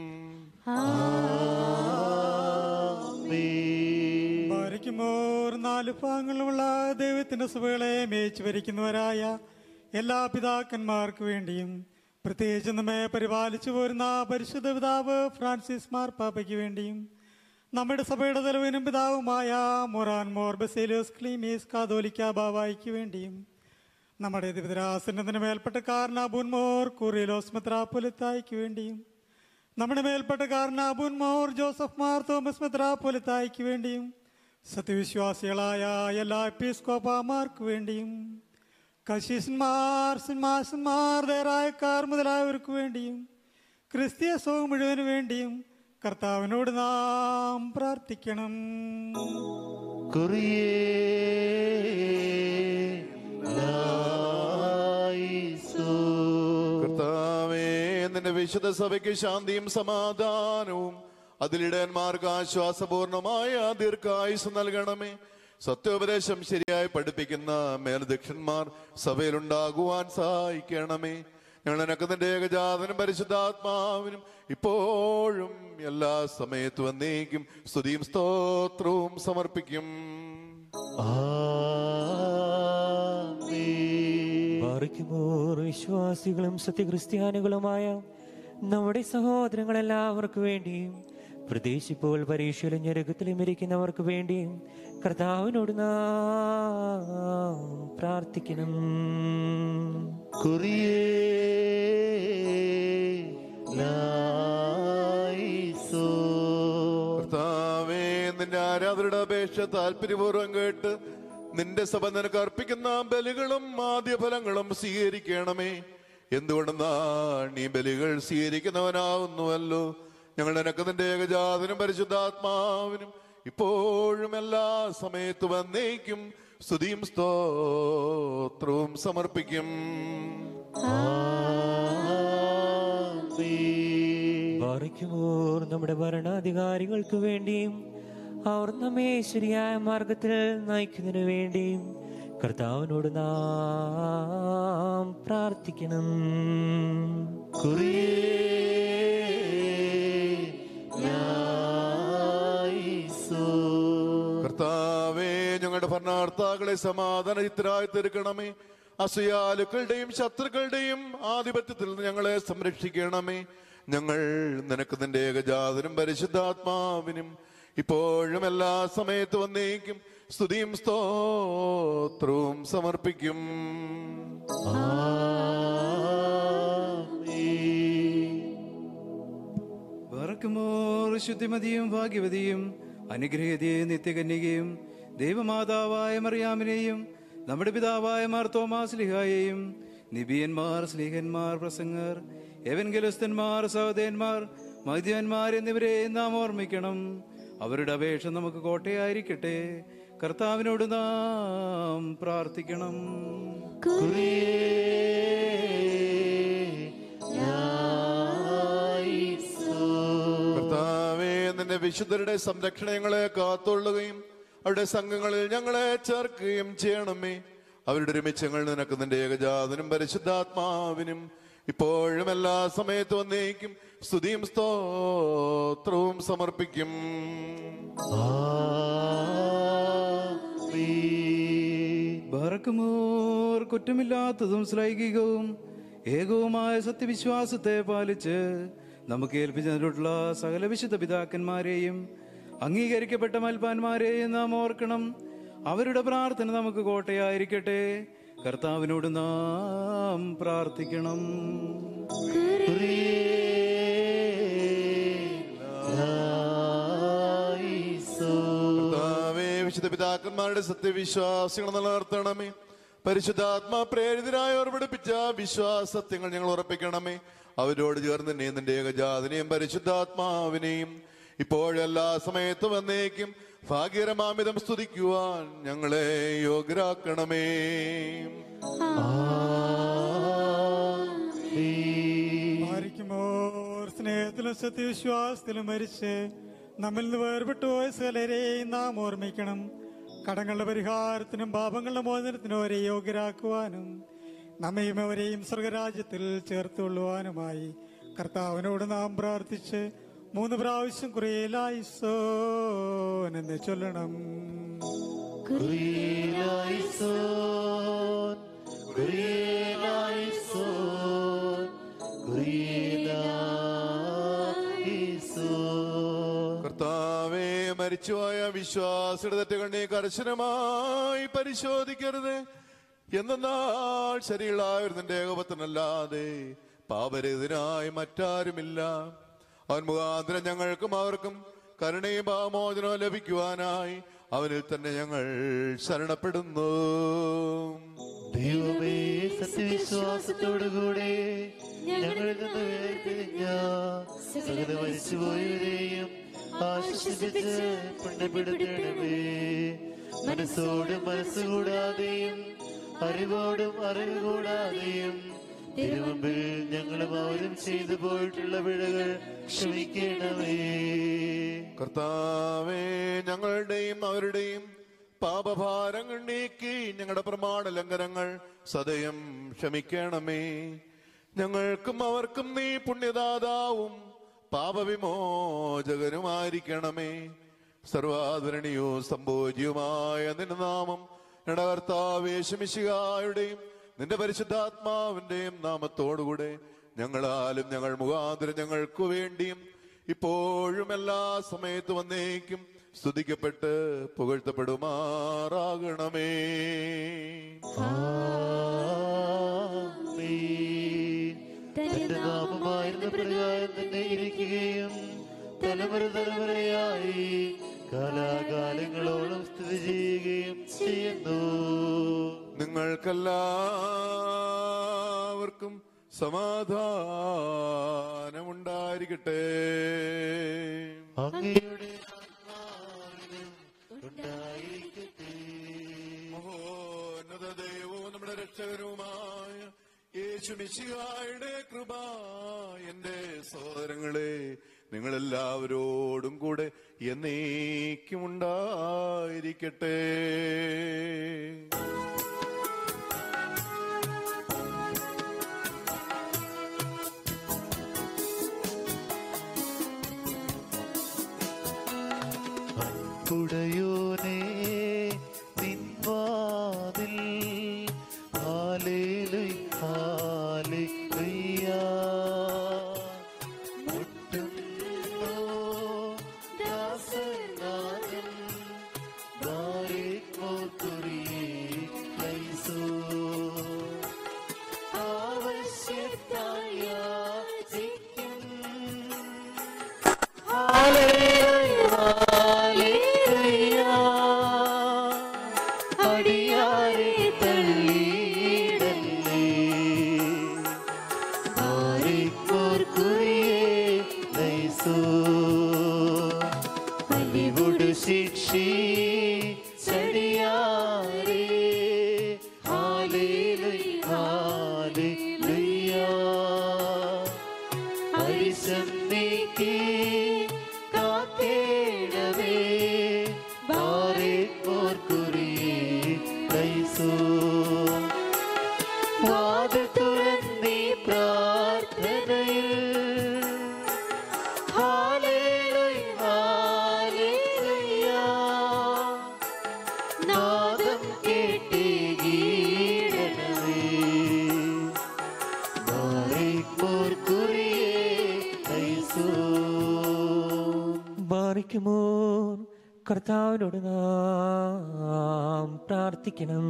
ബാരിക്കുമോർ നാല് ഭാഗങ്ങളുള്ള ദൈവത്തിന്റെ സഭകളെ മേച്ചു ഭരിക്കുന്നവരായ എല്ലാ പിതാക്കന്മാർക്ക് വേണ്ടിയും പ്രത്യേകിച്ച് നമ്മെ പരിപാലിച്ചു പോരുന്ന പരിശുദ്ധ പിതാവ് ഫ്രാൻസിസ് മാർപ്പാപ്പയ്ക്ക് വേണ്ടിയും നമ്മുടെ സഭയുടെ തലവനും പിതാവുമായ മൊറാൻ മോർ ബസേലിയോസ് ക്ലീമീസ് കാതോലിക്ക ബാവായിക്ക് വേണ്ടിയും നമ്മുടെ ദിവിതരാസന്നതിന് മേൽപ്പെട്ടക്കാരൻ അബൂൻ മോർ കുറിലോസ് മെത്രാപ്പൊലിത്തായിക്ക് വേണ്ടിയും നമ്മുടെ മേൽപ്പെട്ടക്കാരൻ അബൂൻ മോർ ജോസഫ് മാർ തോമസ് മെത്രാപ്പൊലിത്തായിക്ക് വേണ്ടിയും സത്യവിശ്വാസികളായ എല്ലാ എപ്പിസ്കോപ്പമാർക്ക് വേണ്ടിയും കശീഷന്മാർ സിംഹാസന്മാർ ദേറായക്കാർ മുതലായവർക്ക് വേണ്ടിയും ക്രിസ്തീയ സഭ മുഴുവന് വേണ്ടിയും കർത്താവിനോട് നാം പ്രാർത്ഥിക്കണം. കർത്താവേ, നിന്റെ വിശുദ്ധ സഭയ്ക്ക് ശാന്തിയും സമാധാനവും അതിലിടയന്മാർക്ക് ആശ്വാസപൂർണമായ ദീർഘായുസ് നൽകണമേ. സത്യോപദേശം ശരിയായി പഠിപ്പിക്കുന്ന മേലധ്യക്ഷന്മാർ സഭയിലുണ്ടാകുവാൻ സഹായിക്കണമേ. ഞങ്ങൾ നിനക്ക് നിന്റെ ഏകജാതനും പരിശുദ്ധാത്മാവിനും ഇപ്പോഴും എല്ലാ സമയത്തും എന്നേക്കും സ്തുതിയും സ്തോത്രവും സമർപ്പിക്കും. ബാറിക്കുമോർ വിശ്വാസികളും സത്യക്രിസ്ത്യാനികളുമായ നമ്മുടെ സഹോദരങ്ങളെല്ലാവർക്കു വേണ്ടിയും പ്രത്യേകിച്ച് ഇപ്പോൾ പരീക്ഷയിലും ഞെരുക്കത്തിലും ഇരിക്കുന്നവർക്ക് വേണ്ടിയും കർത്താവിനോട് നാം പ്രാർത്ഥിക്കണം. കർത്താവേ, നിന്റെ ആരാധനയുടെ അപേക്ഷ താല്പര്യപൂർവ്വം കേട്ട് നിന്റെ സഭ നിനക്ക് അർപ്പിക്കുന്ന ബലികളും ആദ്യഫലങ്ങളും സ്വീകരിക്കണമേ. എന്തുകൊണ്ടെന്നാൽ നീ ബലികൾ സ്വീകരിക്കുന്നവനാവുന്നുവല്ലോ. ഞങ്ങൾ നിനക്ക് നിന്റെ ഏകജാതനും പരിശുദ്ധാത്മാവിനും ഇപ്പോഴും എല്ലാ സമയത്തും എന്നേക്കും സ്തുതിയും സ്തോത്രവും സമർപ്പിക്കും. ബാറിക്കുമോർ നമ്മുടെ ഭരണാധികാരികൾക്ക് വേണ്ടിയും അവർ നമ്മെ ശരിയായ മാർഗത്തിൽ നയിക്കുന്നതിനു വേണ്ടിയും കർത്താവിനോട് നാം പ്രാർത്ഥിക്കണം. കർത്താവേ, ഞങ്ങളുടെ ഭരണാർത്ഥാക്കളെ സമാധാനചിത്തരായി തീർക്കണമേ. അസൂയാലുക്കളുടെയും ശത്രുക്കളുടെയും ആധിപത്യത്തിൽ നിന്ന് ഞങ്ങളെ സംരക്ഷിക്കണമേ. ഞങ്ങൾ നിനക്ക് നിന്റെ ഏകജാതനും പരിശുദ്ധാത്മാവിനും ഇപ്പോഴും എല്ലാ സമയത്തും വന്നേക്കും സ്തുതിയും സ്തോത്രവും സമർപ്പിക്കും. ബർക്കുമോർ ശുദ്ധിമതിയും ഭാഗ്യവതിയും അനുഗ്രഹീതയും നിത്യകന്യകയും ദൈവമാതാവായ മറിയാമിനെയും നമ്മുടെ പിതാവായ മാർ തോമാസ് ലിഹായെയും നിബിയന്മാർ സ്ലീഹന്മാർ പ്രസംഗർ എവൻഗലിസ്തന്മാർ സഹോദയന്മാർ മദ്യന്മാർ എന്നിവരെ നാം ഓർമ്മിക്കണം. അവരുടെ അപേക്ഷ നമുക്ക് കോട്ടയായിരിക്കട്ടെ. കർത്താവിനോട് നാം പ്രാർത്ഥിക്കണം. കർത്താവേ, നിന്റെ വിശുദ്ധരുടെ സംരക്ഷണങ്ങളെ കാത്തുകൊള്ളുകയും അവരുടെ സംഘങ്ങളിൽ ഞങ്ങളെ ചേർക്കുകയും ചെയ്യണമേ. അവരുടെ ഒരുമിച്ചങ്ങൾ നിനക്ക് നിന്റെ ഏകജാതനും പരിശുദ്ധാത്മാവിനും ഇപ്പോഴും എല്ലാ സമയത്തും വന്നേക്കും സ്തുതിയും സ്തോത്രവും സമർപ്പിക്കും. ബർക്കുമോർ കുറ്റമില്ലാത്തതും ശ്ലൈകികവും ഏകവുമായ സത്യവിശ്വാസത്തെ പാലിച്ച് നമുക്ക് ഏൽപ്പിച്ചിട്ടുള്ള സകല വിശുദ്ധ പിതാക്കന്മാരെയും അംഗീകരിക്കപ്പെട്ട മൽപ്പാന്മാരെയും നാം ഓർക്കണം. അവരുടെ പ്രാർത്ഥന നമുക്ക് കോട്ടയായിരിക്കട്ടെ. കർത്താവിനോട് നാം പ്രാർത്ഥിക്കണം. വിശുദ്ധ പിതാക്കന്മാരുടെ സത്യവിശ്വാസങ്ങൾ നിലനിർത്തണമേ. പരിശുദ്ധാത്മാ പ്രേരിതരായവർ പഠിപ്പിച്ച വിശ്വാസത്യങ്ങൾ ഞങ്ങൾ ഉറപ്പിക്കണമേ. അവരോട് ചേർന്ന് തന്നെ നിന്റെ ഏകജാതനെയും പരിശുദ്ധാത്മാവിനെയും ഇപ്പോഴെല്ലാ സമയത്തും എന്നേക്കും ഭാഗ്യരമാമിതം സ്തുതിക്കുവാൻ ഞങ്ങളെ യോഗ്യരാക്കണമേ. സ്നേഹത്തിലും സത്യവിശ്വാസത്തിലും മരിച്ച് നമ്മിൽ നിന്ന് വേർപെട്ടു പോയ സകലരെയും നാം ഓർമ്മിക്കണം. കടങ്ങളുടെ പരിഹാരത്തിനും പാപങ്ങളുടെ മോചനത്തിനും അവരെ യോഗ്യരാക്കുവാനും നമ്മയും അവരെയും സ്വർഗരാജ്യത്തിൽ ചേർത്തുകൊള്ളുവാനുമായി കർത്താവിനോട് നാം പ്രാർത്ഥിച്ച് മൂന്ന് പ്രാവശ്യം കുറിയലായിസോൻ എന്ന് ചൊല്ലണം. കർത്താവേ, മരിച്ചുപോയ വിശ്വാസിയുടെ തെറ്റുകൾ നീ കർശനമായി പരിശോധിക്കരുത്. എന്നാൽ ശരിയുള്ളായ നിന്റെ ഏകപുത്രനല്ലാതെ പാപരഹിതനായി മറ്റാരുമില്ല. അവൻ മുഖാന്തരം ഞങ്ങൾക്കും അവർക്കും കരുണയും പാപമോചനവും ലഭിക്കുവാനായി അവനിൽ തന്നെ ഞങ്ങൾ ശരണപ്പെടുന്നു. ദൈവമേ, സത്യവിശ്വാസത്തോടുകൂടെ ഞങ്ങളിൽ നിന്ന് വേർപിരിഞ്ഞ സകല മരിച്ചുപോയവരെയും ആശ്വസിപ്പിച്ച് പുണ്യപ്പെടുത്തണമേ. മനസ്സോടും മനസ്സുകൂടാതെയും അറിവോടും അറിവ് കൂടാതെയും തിരുമുമ്പിൽ ഞങ്ങളും അവരും ചെയ്തു പോയിട്ടുള്ള പിഴകൾ ക്ഷമിക്കണമേ. കർത്താവേ, ഞങ്ങളുടെയും അവരുടെയും പാപഭാരങ്ങൾ നീക്കി ഞങ്ങളുടെ പ്രമാണ ലംഘനങ്ങൾ സദയം ക്ഷമിക്കണമേ. ഞങ്ങൾക്കും അവർക്കും നീ പുണ്യദാതാവും പാപവിമോചകനുമായിരിക്കണമേ. സർവാദരണീയവും സംഭോജ്യവുമായ നിന്റെ നാമം ഞങ്ങളുടെ കർത്താവേ യേശുമിശിഹായുടെയും നിന്റെ പരിശുദ്ധാത്മാവിന്റെയും നാമത്തോടുകൂടെ ഞങ്ങളാലും ഞങ്ങൾ മുഖാന്തരം ഞങ്ങൾക്കു വേണ്ടിയും ഇപ്പോഴും എല്ലാ സമയത്തും വന്നേക്കും സ്തുതിക്കപ്പെട്ട് പുകഴ്ത്തപ്പെടുമാറാകണമേ. തന്റെ നാമമായിരുന്ന പ്രകാരം തന്നെ ഇരിക്കുകയും തലമുറ തലമുറയായി കാലാകാലങ്ങളോളം സ്ഥിതി ചെയ്യുകയും ചെയ്യുന്നു. നിങ്ങൾക്കെല്ലാവർക്കും സമാധാനമുണ്ടായിരിക്കട്ടെ. അങ്ങയുടെ ആത്മാവിനും ഉണ്ടായിരിക്കട്ടെ. മഹോന്നത ദൈവവും നമ്മുടെ രക്ഷകനുമായ യേശുമിശിഹായുടെ കൃപ എന്റെ സഹോദരങ്ങളെ നിങ്ങളെല്ലാവരോടും കൂടെ എന്നേക്കും ഉണ്ടായിരിക്കട്ടെ. ഉടയോനേ നിൻവാതിൽ ഹല്ലേലൂയ ഹല്ലേലൂയ മുട്ടുന്നു ദാസനാഥൻ ദാരിക് മോതുരിയേ ലൈസോ ആവശ്യത്തായ യാചിക്കും ഹല്ലേലൂയ ഹല്ലേലൂയ അടിയാരെ തള്ളിയിടല്ലേ ദാരിക് മോതുരിയേ ലൈസോ ഹല്ലേലൂയ ശിക്ഷി ചടിയാരേ ഹല്ലേലൂയ ഹല്ലേലൂയ അരിശം നീക്കി കാക്കേണമേ ദാരിക് മോതുരിയേ ലൈസോ വാതിൽ തുറന്നീ പ്രാർത്ഥനയിൽ ഹല്ലേലൂയ ഹല്ലേലൂയ നാദം കേട്ടേകീടണമേ ദാരിക് മോതുരിയേ ലൈസോ ബാറിക്കുമോർ കർത്താവിനോട് നാം പ്രാർത്ഥിക്കണം.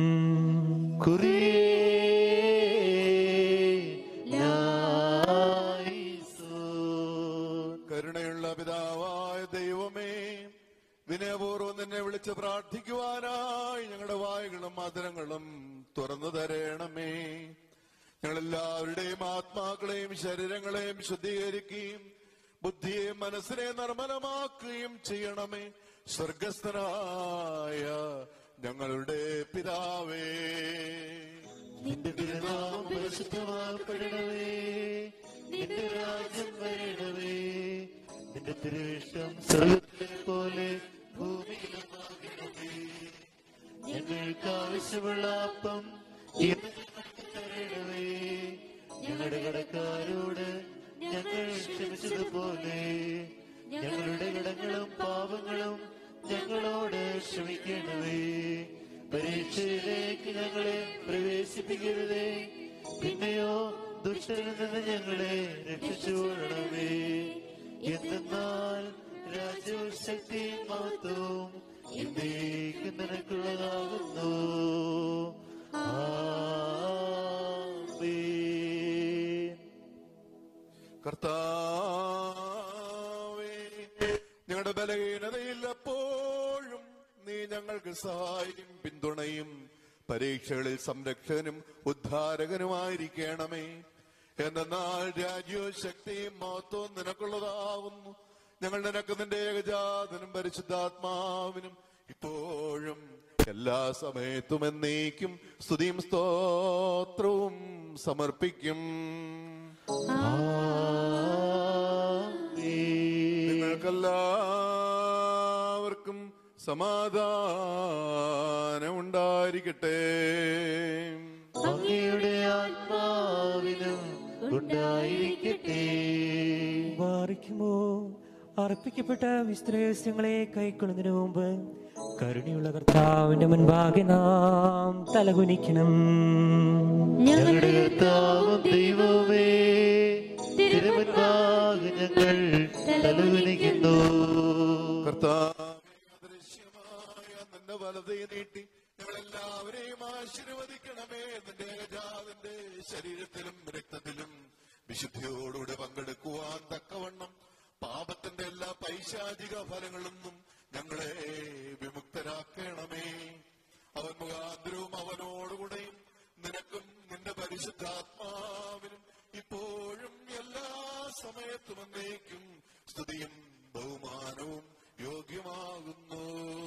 കരുണയുള്ള പിതാവായ ദൈവമേ, വിനയപൂർവ്വം നിന്നെ വിളിച്ച് പ്രാർത്ഥിക്കുവാനായി ഞങ്ങളുടെ വായുകളും മധുരങ്ങളും തുറന്നു തരണമേ. ഞങ്ങളെല്ലാവരുടെയും ആത്മാക്കളെയും ശരീരങ്ങളെയും ശുദ്ധീകരിക്കുകയും ബുദ്ധിയെയും മനസ്സിനെ നിർമ്മലമാക്കുകയും ചെയ്യണമേ. സ്വർഗസ്ഥനായ ഞങ്ങളുടെ പിതാവേ, നിന്റെ തിരുനാമം പരിശുദ്ധമാക്കപ്പെടണമേ. നിന്റെ രാജ്യം വരണമേ. നിന്റെ തിരുവിഷ്ടം സ്വർഗ്ഗത്തിലെ പോലെ ഭൂമിയിലുമാകണമേ. ഞങ്ങൾക്ക് ആവശ്യമുള്ള അപ്പം ഇന്ന് ഞങ്ങൾക്ക് തരണമേ. ഞങ്ങളുടെ കടക്കാരോട് ഞങ്ങൾ ക്ഷമിച്ചതുപോലെ ഞങ്ങളുടെ കടങ്ങളും പാപങ്ങളും ഞങ്ങളോട് ക്ഷമിക്കണമേ. പരീക്ഷയിലേക്ക് ഞങ്ങളെ പ്രവേശിപ്പിക്കരുതേ, പിന്നെയോ ദുഷ്ടനിൽ നിന്ന് ഞങ്ങളെ രക്ഷിച്ചുകൊള്ളണമേ. എന്തെന്നാൽ രാജ്യവും ശക്തിയും മഹത്വവും എന്നേക്കും നിനക്കുള്ളതാകുന്നു. ആമേൻ. കർത്താവേ, ഞങ്ങളുടെ ബലഹീനതയിൽ എപ്പോഴും നീ ഞങ്ങൾക്ക് സഹായിക്കും പിന്തുണയും പരീക്ഷകളിൽ സംരക്ഷകനും ഉദ്ധാരകനുമായിരിക്കണമേ. എന്നാൽ രാജ്യവും ശക്തിയും മഹത്വവും നിനക്കുള്ളതാവുന്നു. ഞങ്ങൾ നിനക്ക് നിന്റെ ഏകജാതനും പരിശുദ്ധാത്മാവിനും ഇപ്പോഴും എല്ലാ സമയത്തും എന്നേക്കും സ്തുതിയും സ്തോത്രവും സമർപ്പിക്കും. നിങ്ങൾക്കെല്ലാവർക്കും സമാധാനം ഉണ്ടായിരിക്കട്ടെ. അങ്ങയുടെ ആത്മാവിനും ഉണ്ടായിരിക്കട്ടെ. വാറിക്കുമോ അർപ്പിക്കപ്പെട്ട വിസ്ത്രേസ്യങ്ങളെ കൈക്കൊള്ളുന്നതിന് മുമ്പ് കരുണയുള്ള കർത്താവിന്റെ മുൻപാകെ നാം തലകുനിക്കണം. ഞങ്ങളുടെ കർത്താവും ദൈവമേ, തിരുമുൻപാകെ ഞങ്ങൾ തലകുനിക്കുന്നു. കർത്താവേ, നിന്റെ വലതേ നീട്ടി ഞങ്ങളെല്ലാവരെയും ആശീർവദിക്കണമേ. നിന്റെ ഏകജാതന്റെ ശരീരത്തിലും രക്തത്തിലും വിശുദ്ധിയോടുകൂടെ പങ്കെടുക്കുവാൻ തക്കവണ്ണം പാപത്തിന്റെ എല്ലാ പൈശാചിക ഫലങ്ങളിൽ നിന്നും ഞങ്ങളെ വിമുക്തരാക്കണമേ. അവൻ മുഖാന്തരവും അവനോടുകൂടെയും നിനക്കും നിന്റെ പരിശുദ്ധാത്മാവിനും ഇപ്പോഴും എല്ലാ സമയത്തും എന്നേക്കും സ്തുതിയും ബഹുമാനവും യോഗ്യമാകുന്നു.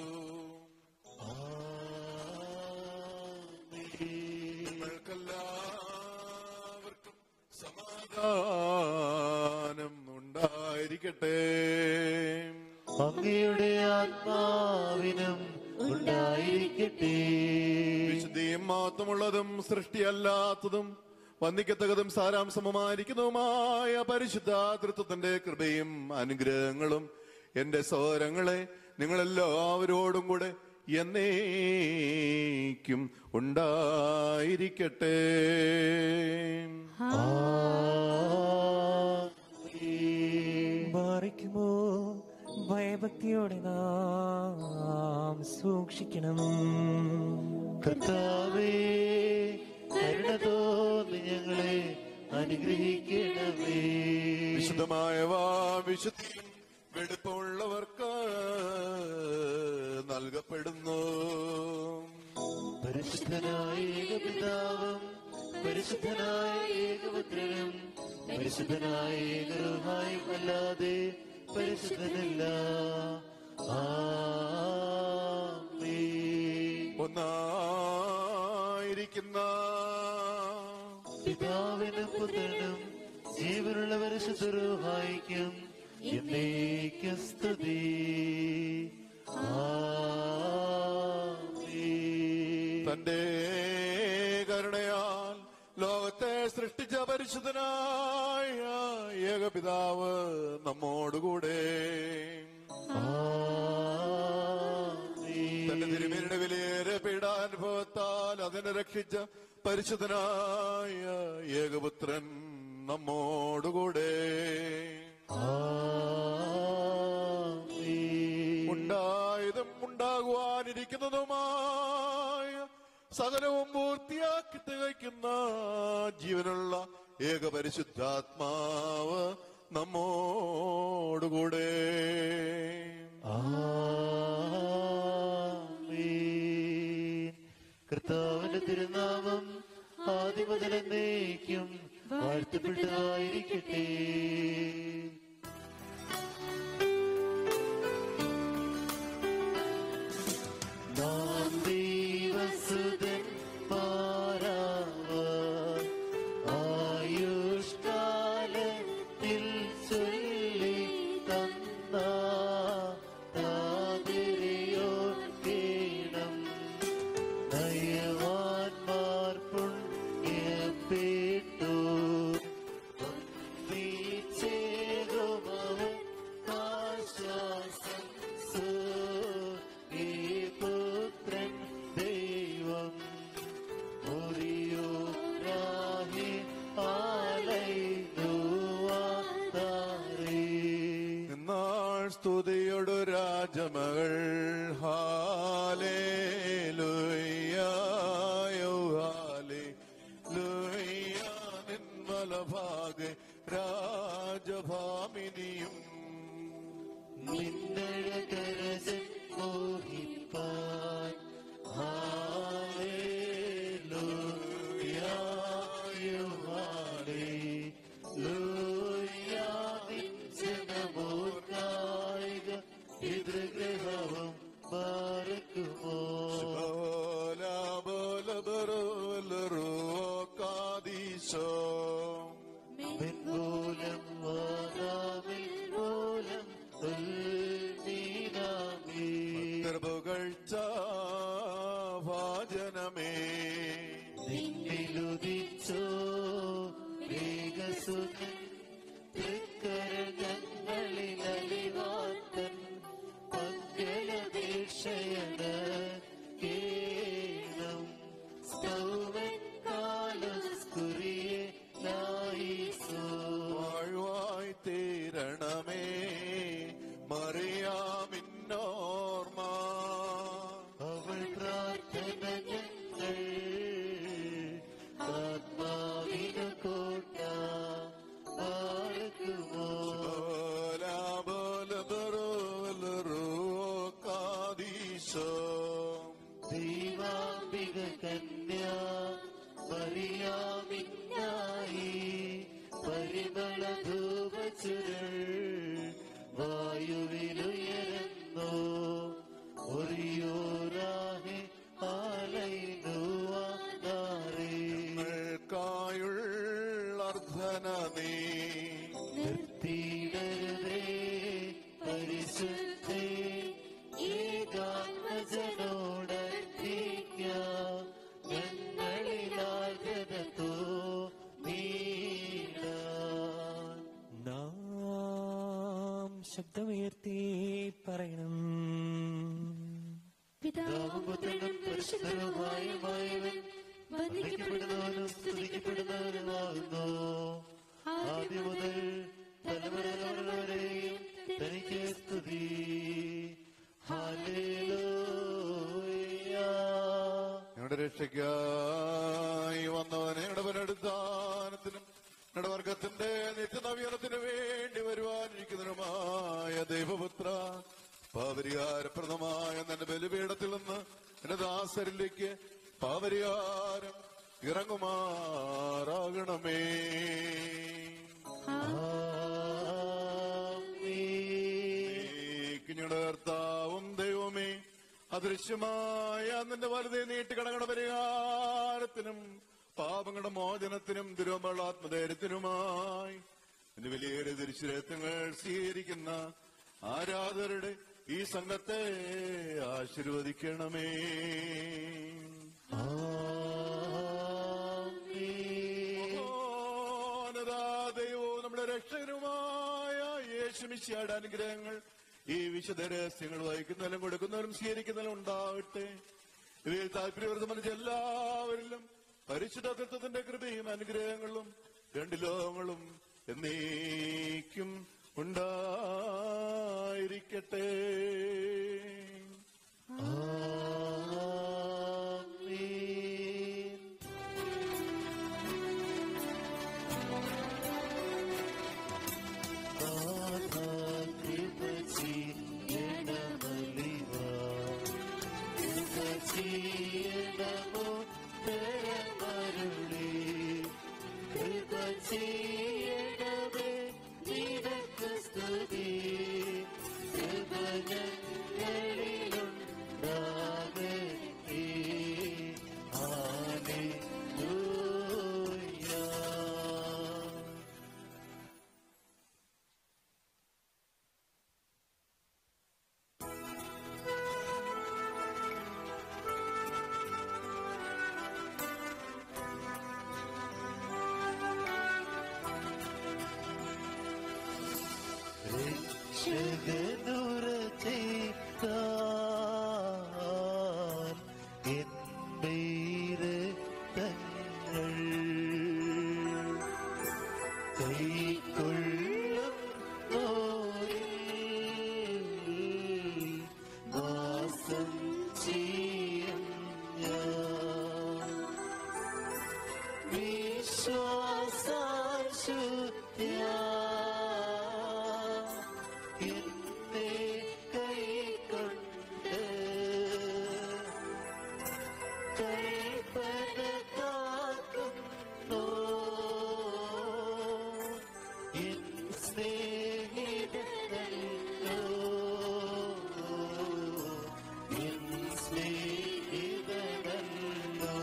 നിങ്ങൾക്കെല്ലാവർക്കും സമാധാനം ഉണ്ടായിരിക്കട്ടെ. അങ്ങയുടെ ആത്മാവിനും ഉണ്ടായിരിക്കട്ടെ. വിശുദ്ധിയും മഹത്വമുള്ളതും സൃഷ്ടിയല്ലാത്തതും വന്ദിക്കത്തകതും സാരാംശമായിരിക്കുന്നതുമായ പരിശുദ്ധ തൃത്വത്തിന്റെ കൃപയും അനുഗ്രഹങ്ങളും എന്റെ സഹോദരങ്ങളെ നിങ്ങളെല്ലാവരോടും കൂടെ എന്നേക്കും ഉണ്ടായിരിക്കട്ടെ. വാറിക്കുമോ ഭയഭക്തിയോടെ നാം സൂക്ഷിക്കണം. കർത്താവേ, കരുണ തോന്നി ഞങ്ങളെ അനുഗ്രഹിക്കണമേ. വിശുദ്ധമായവ വിശുദ്ധിയും വെടുപ്പമുള്ളവർക്ക് നൽകപ്പെടുന്നു. പരിശുദ്ധനായ ഏകപിതാവും പരിശുദ്ധനായ ഏകപുത്രനും പരിശുദ്ധനായ ഏകരൂഹായും അല്ലാതെ പരിശുദ്ധനില്ല. ആമേൻ. ഒന്നായിരിക്കുന്ന പിതാവിനും പുത്രനും ജീവനുള്ള പരിശുദ്ധ റൂഹായിക്കും എന്നേക്കും സ്തുതി. ആമേൻ. തന്റെ കരുണയാൽ ലോകത്തെ സൃഷ്ടിച്ച പരിശുദ്ധനായ ഏകപിതാവ് നമ്മോടുകൂടെ തന്റെ തിരുമേനിയുടെ വിലയേറെ പീഡാനുഭവത്താൽ അതിനെ രക്ഷിച്ച പരിശുദ്ധനായ ഏകപുത്രൻ നമ്മോടുകൂടെ ഉണ്ടാ വരുന്നതുമായ സകലവും പൂർത്തിയാക്കി തികയ്ക്കുന്ന ജീവനുള്ള ഏക പരിശുദ്ധാത്മാവ് നമ്മോടുകൂടെ. കർത്താവിന്റെ തിരുനാമം ആദ്യം മുതൽ എന്നേക്കും വാഴ്ത്തപ്പെട്ടതായിരിക്കട്ടെ. നാം ദൈവസുതൻ പാരാവാൻ ആയുഷ്കാലത്തിൽ ചൊല്ലി തന്ന താതിരയോർക്കേണം. നയവാന്മാർ പുണ്യപ്പെട്ടു ഒന്നിച്ചേരുമവൻ ആശ്വാസം പുത്രൻ ദൈവം മുറിയോരാഹി ആലൈനുവാതാരേ. എന്നാൾ സ്തുതിയൊടു രാജമകൾ ഹാലേലൂയ്യായോ ഹാലേലൂയ്യ. നിൻവലഭാഗെ രാജഭാമിനിയും നിന്നഴകരജൻ മോഹിപ്പാൻ ഹാലേലൂയ്യായോ ഹാലേലൂയ്യ. നിൻ ജനമോർക്കായിക പിതൃഗ്രഹവും പാർക്കുമോ. കാദീശോ മെൻമൂലം വാദാമിൽ മൂലം ഉൽമീനാമേ. പുകഴ്ച ഭാജനമേ നിന്നിലുദിച്ചോ വേഗസുതൻ തൃക്കരങ്ങളിൽ അലിവാത്തൻ പങ്കലപേക്ഷയണ് കേണം. സ്തൗമൻ കാലസ്കുറിയെ ലായിസോ. വാഴ്വായി തീരണമേ മറിയാമിന്നോർമ്മ. അവൾ പ്രാർത്ഥന ഞങ്ങൾ ആത്മാവിനു കോട്ട പാർക്കുമോ. കാദീശോ ദൈവാംബിക കന്യാ മറിയാമിന്നായി പരിമളധൂപചുരുൾ വായുവിലുയരുന്നു. ഒറിയോരാഹെ ആലൈനുവാതാരേ. കായുള്ളർദ്ധന നീ നിർത്തിയിടരുതേ പരിശുദ്ധേ. ഏകാത്മജനോടർത്ഥിക്കാം ഞങ്ങളിലാർദ്രതോ നീടാൻ. നാം ശബ്ദമുയർത്തി പറയണം. പിതാവും പുത്രനും പരിശുദ്ധനുമായവൻ വന്ദിക്കപ്പെടുന്നവനും സ്തുതിക്കപ്പെടുന്നവനുമാകുന്നു. ആദ്യം മുതൽ തലമുറ തലമുറ വരെയും തനിക്ക് സ്തുതി. ഹല്ലേലൂയ. ഞങ്ങളുടെ രക്ഷയ്ക്കായി വന്നവൻ ഞങ്ങളുടെ പുനരുദ്ധാനത്തിനും ഞങ്ങളുടെ വർഗത്തിന്റെ നിത്യനവീനത്തിനു വേണ്ടി വരുവാനിരിക്കുന്നതിനുമായ ദൈവപുത്ര, പാപരിഹാരപ്രദമായ നിന്റെ ബലിപീഠത്തിൽ നിന്ന് എന്റെ ദാസരിലേക്ക് പാപരിഹാരം ഇറങ്ങുമാറാകണമേ. ഞങ്ങളുടെ കർത്താവും ദൈവമേ, അദൃശ്യമായ നിന്റെ വലുതേ നീട്ടി കടങ്ങളുടെ പരിഹാരത്തിനും പാപങ്ങളുടെ മോചനത്തിനും തിരുവമ്പുള്ള ആത്മധൈര്യത്തിനുമായി നിന്റെ വിലയേറിയ തിരുശിരത്വങ്ങൾ സ്വീകരിക്കുന്ന ആരാധകരുടെ ഈ സംഘത്തെ ആശീർവദിക്കണമേ. ദൈവവും നമ്മുടെ രക്ഷകനുമായ യേശുമിശിഹായുടെ അനുഗ്രഹങ്ങൾ ഈ വിശുദ്ധ രഹസ്യങ്ങൾ വഹിക്കുന്നതിലും കൊടുക്കുന്നതിലും സ്വീകരിക്കുന്നതിലും ഉണ്ടാവട്ടെ. ഇവയിൽ താല്പര്യം സംബന്ധിച്ച് എല്ലാവരിലും പരിശുദ്ധ തത്വത്തിന്റെ കൃപയും അനുഗ്രഹങ്ങളും രണ്ട് ലോകങ്ങളും എന്നേക്കും ഉണ്ടായിരിക്കട്ടെ. ആമേൻ. ചെയ്യണമേ നിനക്ക് സ്തുതി കൃപകളിലുണ്ടാകട്ടെ. ഹല്ലേലൂയ. രക്ഷകനുരചിക്കാൻ എന്നീര് തങ്ങൾ കൈക്കൊള്ളും വാസം ചെയ്യും ഞാൻ വിശ്വാസാശുദ്ധ്യാ എന്നെ കൈക്കൊണ്ട് കൽപ്പന കാക്കുന്നു എൻ സ്നേഹിതനല്ലോ എൻ സ്നേഹിതനല്ലോ.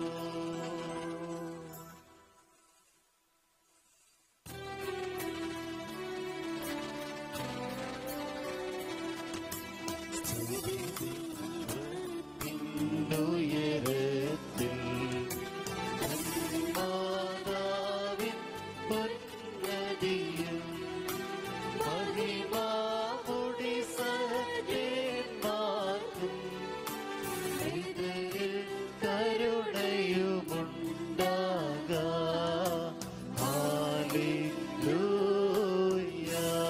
ഉയരത്തിൽ മാതാവിൻ ഉന്നതിയും മഹിമാമുടി സഹദേന്മാർക്കും ഹൃദയിൽ കരുണയുമുണ്ടാക. ഹല്ലേലൂയ.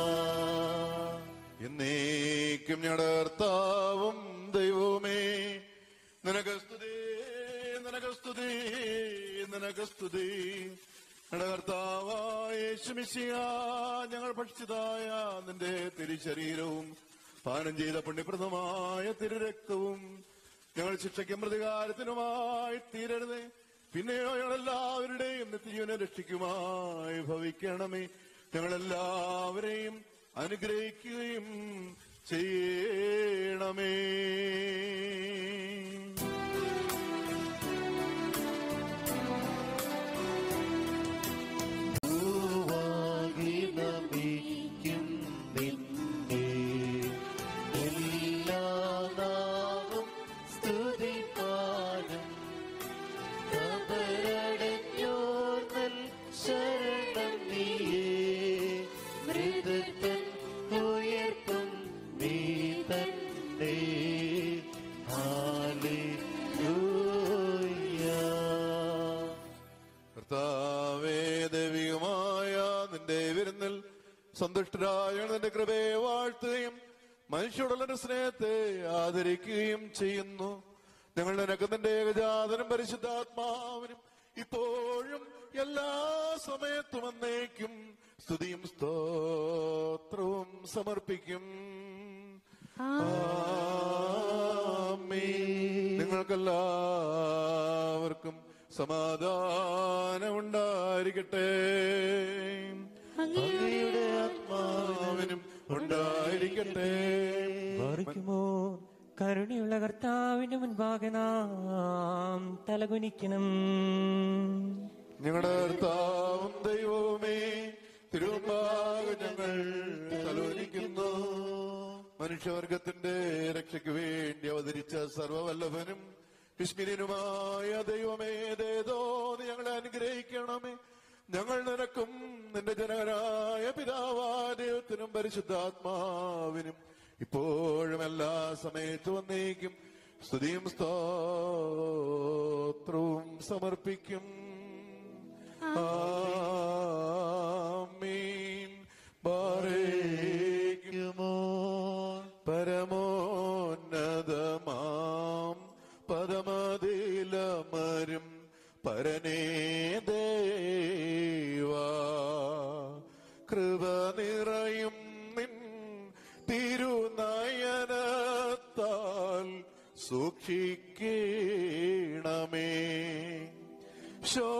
എന്നേക്കും ഞങ്ങളുടെ കർത്താവും ദൈവവുമേ നിനക്ക് സ്തുതി, നിനക്ക് സ്തുതി, നിനക്ക് സ്തുതി. ഞങ്ങളുടെ കർത്താവായ യേശുമിശിഹാ, ഞങ്ങൾ ഭക്ഷിച്ചതായ നിന്റെ തിരുശരീരവും പാനം ചെയ്ത പുണ്യപ്രദമായ തിരുരക്തവും ഞങ്ങൾ ശിക്ഷയ്ക്കും പ്രതികാരത്തിനുമായി തീരരുതേ. പിന്നെയോ ഞങ്ങളെല്ലാവരുടെയും നിത്യജീവനെ രക്ഷിക്കുമായി ഭവിക്കണമേ. ഞങ്ങളെല്ലാവരെയും അനുഗ്രഹിക്കുകയും ചെയ്യണമേ. ഭൂവാകി നമിക്കും നിന്നെ എല്ലാ നാവും സ്തുതിപ്പാനും കബറടഞ്ഞോർ നൽ ശരണം നീയേ. മൃതത്തൻ ഉയർപ്പും നീ തന്നെ. ഹല്ലേലൂയ. കർത്താവേ, ദൈവികമായ നിന്റെ വിരുന്നിൽ സന്തുഷ്ടരായ നിന്റെ കൃപയെ വാഴ്ത്തുകയും മനുഷ്യരോടുള്ള സ്നേഹത്തെ ആദരിക്കുകയും ചെയ്യുന്നു. ഞങ്ങൾ നിനക്ക് നിന്റെ ഏകജാതനും പരിശുദ്ധാത്മാവിനും ഇപ്പോഴും എല്ലാ സമയത്തും എന്നേക്കും സ്തുതിയും സ്തോത്രവും സമർപ്പിക്കും. ആമേൻ. നിങ്ങൾക്കെല്ലാവർക്കും സമാധാനം ഉണ്ടായിരിക്കട്ടെ. അങ്ങയുടെ ആത്മാവിനും ഉണ്ടായിരിക്കട്ടെ. വർക്കുമോ കരുണയുള്ള കർത്താവിന്റെ മുൻപാകെ നാം തലകുനിക്കണം. ഞങ്ങളുടെ കർത്താവും ദൈവവുമേ, തിരുമുമ്പാകെ ഞങ്ങൾ തലോലിക്കുന്നു. മനുഷ്യവർഗത്തിന്റെ രക്ഷയ്ക്ക് വേണ്ടി അവതരിച്ച സർവവല്ലഭനും വിസ്മീര്യനുമായ ദൈവമേ, ദേതോ നീ ഞങ്ങളെ അനുഗ്രഹിക്കണമേ. ഞങ്ങൾ നിനക്കും നിന്റെ ജനകരായ പിതാവായ ദൈവത്തിനും പരിശുദ്ധാത്മാവിനും ഇപ്പോഴും എല്ലാ സമയത്തും വന്നേക്കും സ്തുതിയും സ്തോത്രവും സമർപ്പിക്കും. ആമീൻ. ബാരേക്കുമോ പരമോന്നതമാം പരമതിലമരും പരനേ ദേവാ, കൃപ നിറയും നിൻ തിരുനയനത്താൽ സൂക്ഷിക്കണമേ. ശോ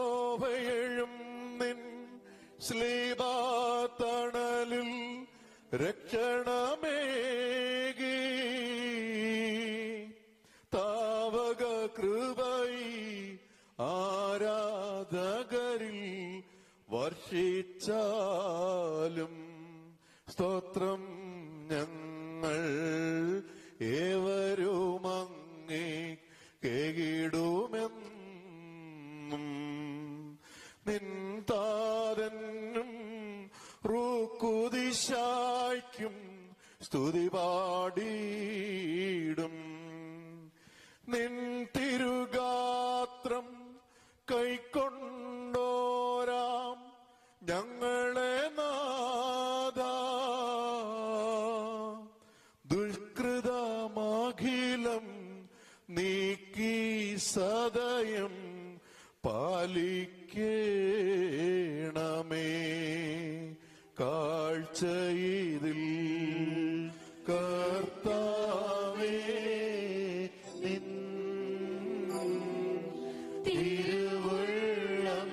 ശ്ലീബാതണലിൽ രക്ഷണമേകി താവക കൃപൈ ആരാധകരിൽ വർഷിച്ചാലും സ്തോത്രം ഞങ്ങൾ ഏവരും അങ്ങേ കേകിടുമെന്നും നിൻ താരനും റൂക്കുദിശായ്ക്കും സ്തുതി പാടിയിടും. നിൻ തിരുഗാത്രം കൈക്കൊണ്ടോരാം ഞങ്ങളെ നാഥ ദുഷ്കൃതമഖിലം നീക്കി സദയം പാലിക്കേണമേ. കാഴ്ചയിതിൽ കർത്താവേ നിൻ തിരുവുള്ളം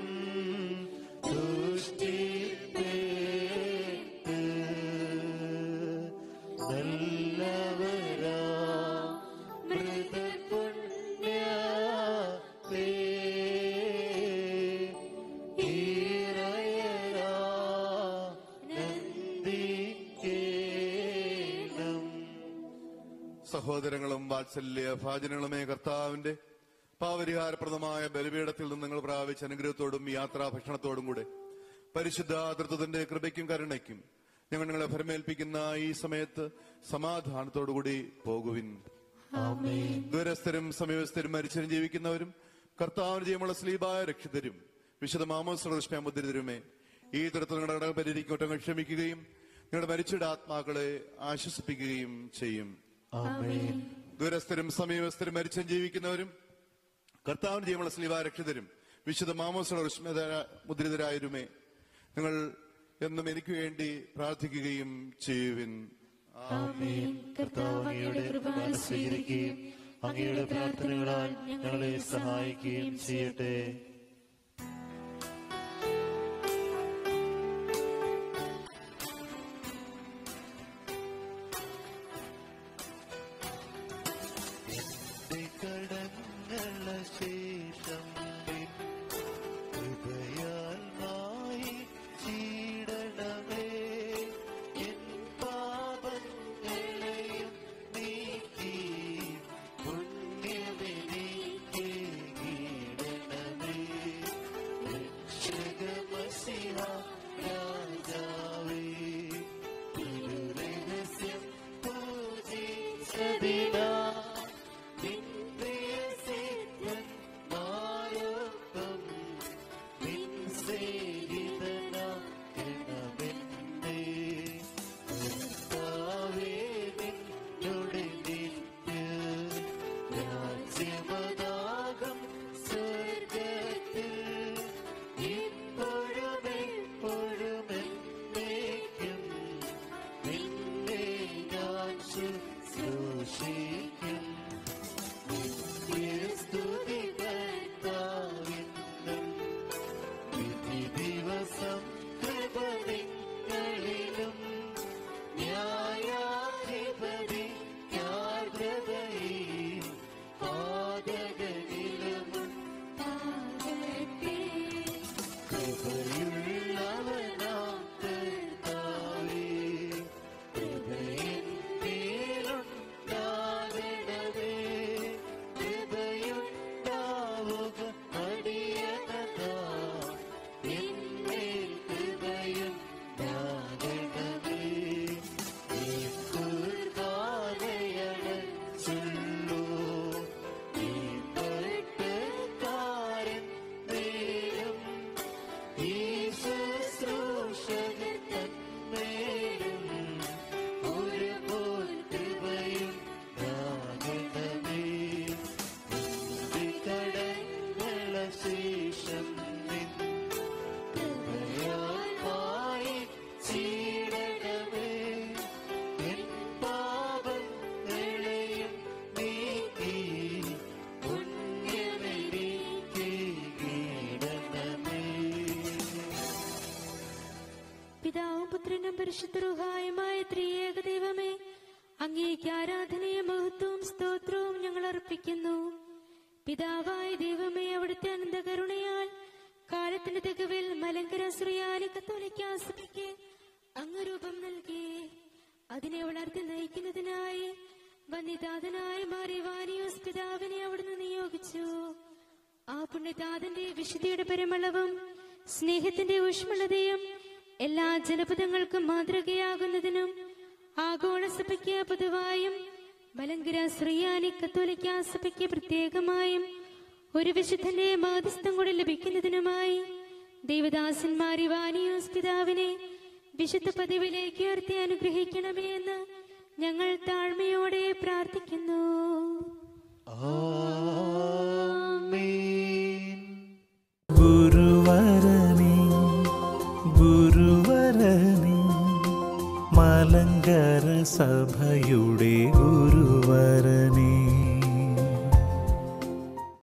തുഷ്ടിപ്പേത്ത് നല്ലവരാ മൃതപുണ്യത്തേ സഹോദരങ്ങളും വാത്സല്യ ഭാജനങ്ങളുമേ, കർത്താവിന്റെ പാവരിഹാരപ്രദമായ ബലിപീഠത്തിൽ നിന്ന് നിങ്ങൾ പ്രാപിച്ച അനുഗ്രഹത്തോടും യാത്രാ ഭക്ഷണത്തോടും കൂടെ പരിശുദ്ധ തൃത്വത്തിന്റെ കൃപയ്ക്കും കരുണയ്ക്കും ഞങ്ങൾ നിങ്ങളെ ഭരമേൽപ്പിക്കുന്ന ഈ സമയത്ത് സമാധാനത്തോടുകൂടി പോകുവിൻ. ദൂരസ്ഥരും സമീപസ്ഥരും മരിച്ചരും ജീവിക്കുന്നവരും കർത്താവിന് ജയമുള്ള സ്ലീബായ രക്ഷിതരും വിശുദ്ധ മാമോസ്ലേ മുദ്രിതരുമേ, ഈ തരത്തിൽ നിങ്ങളുടെ പരിഹരിക്കും കുറ്റങ്ങൾ ക്ഷമിക്കുകയും നിങ്ങളുടെ മരിച്ചയുടെ ആത്മാക്കളെ ആശ്വസിപ്പിക്കുകയും ചെയ്യും. ദൂരസ്ഥരും സമീപസ്ഥരും മരിച്ചും ജീവിക്കുന്നവരും കർത്താവിന് ജയമുള്ള സ്ലീബായ രക്ഷിതരും വിശുദ്ധ മാമോസ്ലേ മുദ്രിതരായരുമേ, നിങ്ങൾ എന്നും എനിക്ക് വേണ്ടി പ്രാർത്ഥിക്കുകയും ചെയ്യുവിൻ. കർത്താവ് അങ്ങയുടെ കൃപാന സ്വീകരിക്കുകയും അങ്ങയുടെ പ്രാർത്ഥനകളാൽ ഞങ്ങളെ സഹായിക്കുകയും ചെയ്യട്ടെ. ശേഷം ഹൃദയാൽ മായി ചീടണമേ, എൻ പാപങ്ങളെയും നീക്കി പുണ്യമെനിക്കേകിടണമേ. രക്ഷകമസിഹ രാജാവേ, തിരുരഹസ്യം പൂജിച്ചതിനാ പുത്രനും പരിശുദ്ധ റൂഹായുമായ ത്രിയേക ദൈവമേ, അങ്ങേക്ക് ആരാധനയും മഹത്വവും സ്തോത്രവും ഞങ്ങൾ അർപ്പിക്കുന്നു. പിതാവായ ദൈവമേ, അവിടുത്തെ അനന്തകരുണയാൽ കാലത്തിന്റെ തികവിൽ മലങ്കര സുറിയാനി കത്തോലിക്കാ സഭയ്ക്ക് അങ്ങ് രൂപം നൽകി അതിനെ വളർത്തി നയിക്കുന്നതിനായി വന്യതാതനായി മാറിയ വാനിയോസ് പിതാവിനെ അവിടുന്ന് നിയോഗിച്ചു. ആ പുണ്യതാതന്റെ വിശുദ്ധിയുടെ പരിമളവും സ്നേഹത്തിന്റെ ഊഷ്മളതയും എല്ലാ ജനപദങ്ങൾക്കും മാതൃകയാകുന്നതിനും ആഗോള സഭയ്ക്ക് പൊതുവായും മലങ്കര സുറിയാനി കത്തോലിക്കാ സഭയ്ക്ക് പ്രത്യേകമായും ഒരു വിശുദ്ധന്റെ മാധ്യസ്ഥം കൂടി ലഭിക്കുന്നതിനുമായി ദൈവദാസന്മാർ ഇവാനിയോസ് പിതാവിനെ വിശുദ്ധ പദവിയിലേക്ക് ഉയർത്തി അനുഗ്രഹിക്കണമേ എന്ന് ഞങ്ങൾ താഴ്മയോടെ പ്രാർത്ഥിക്കുന്നു. ഗുരുവരനേ ഗുരുവരനേ മലങ്കര സഭയുടെ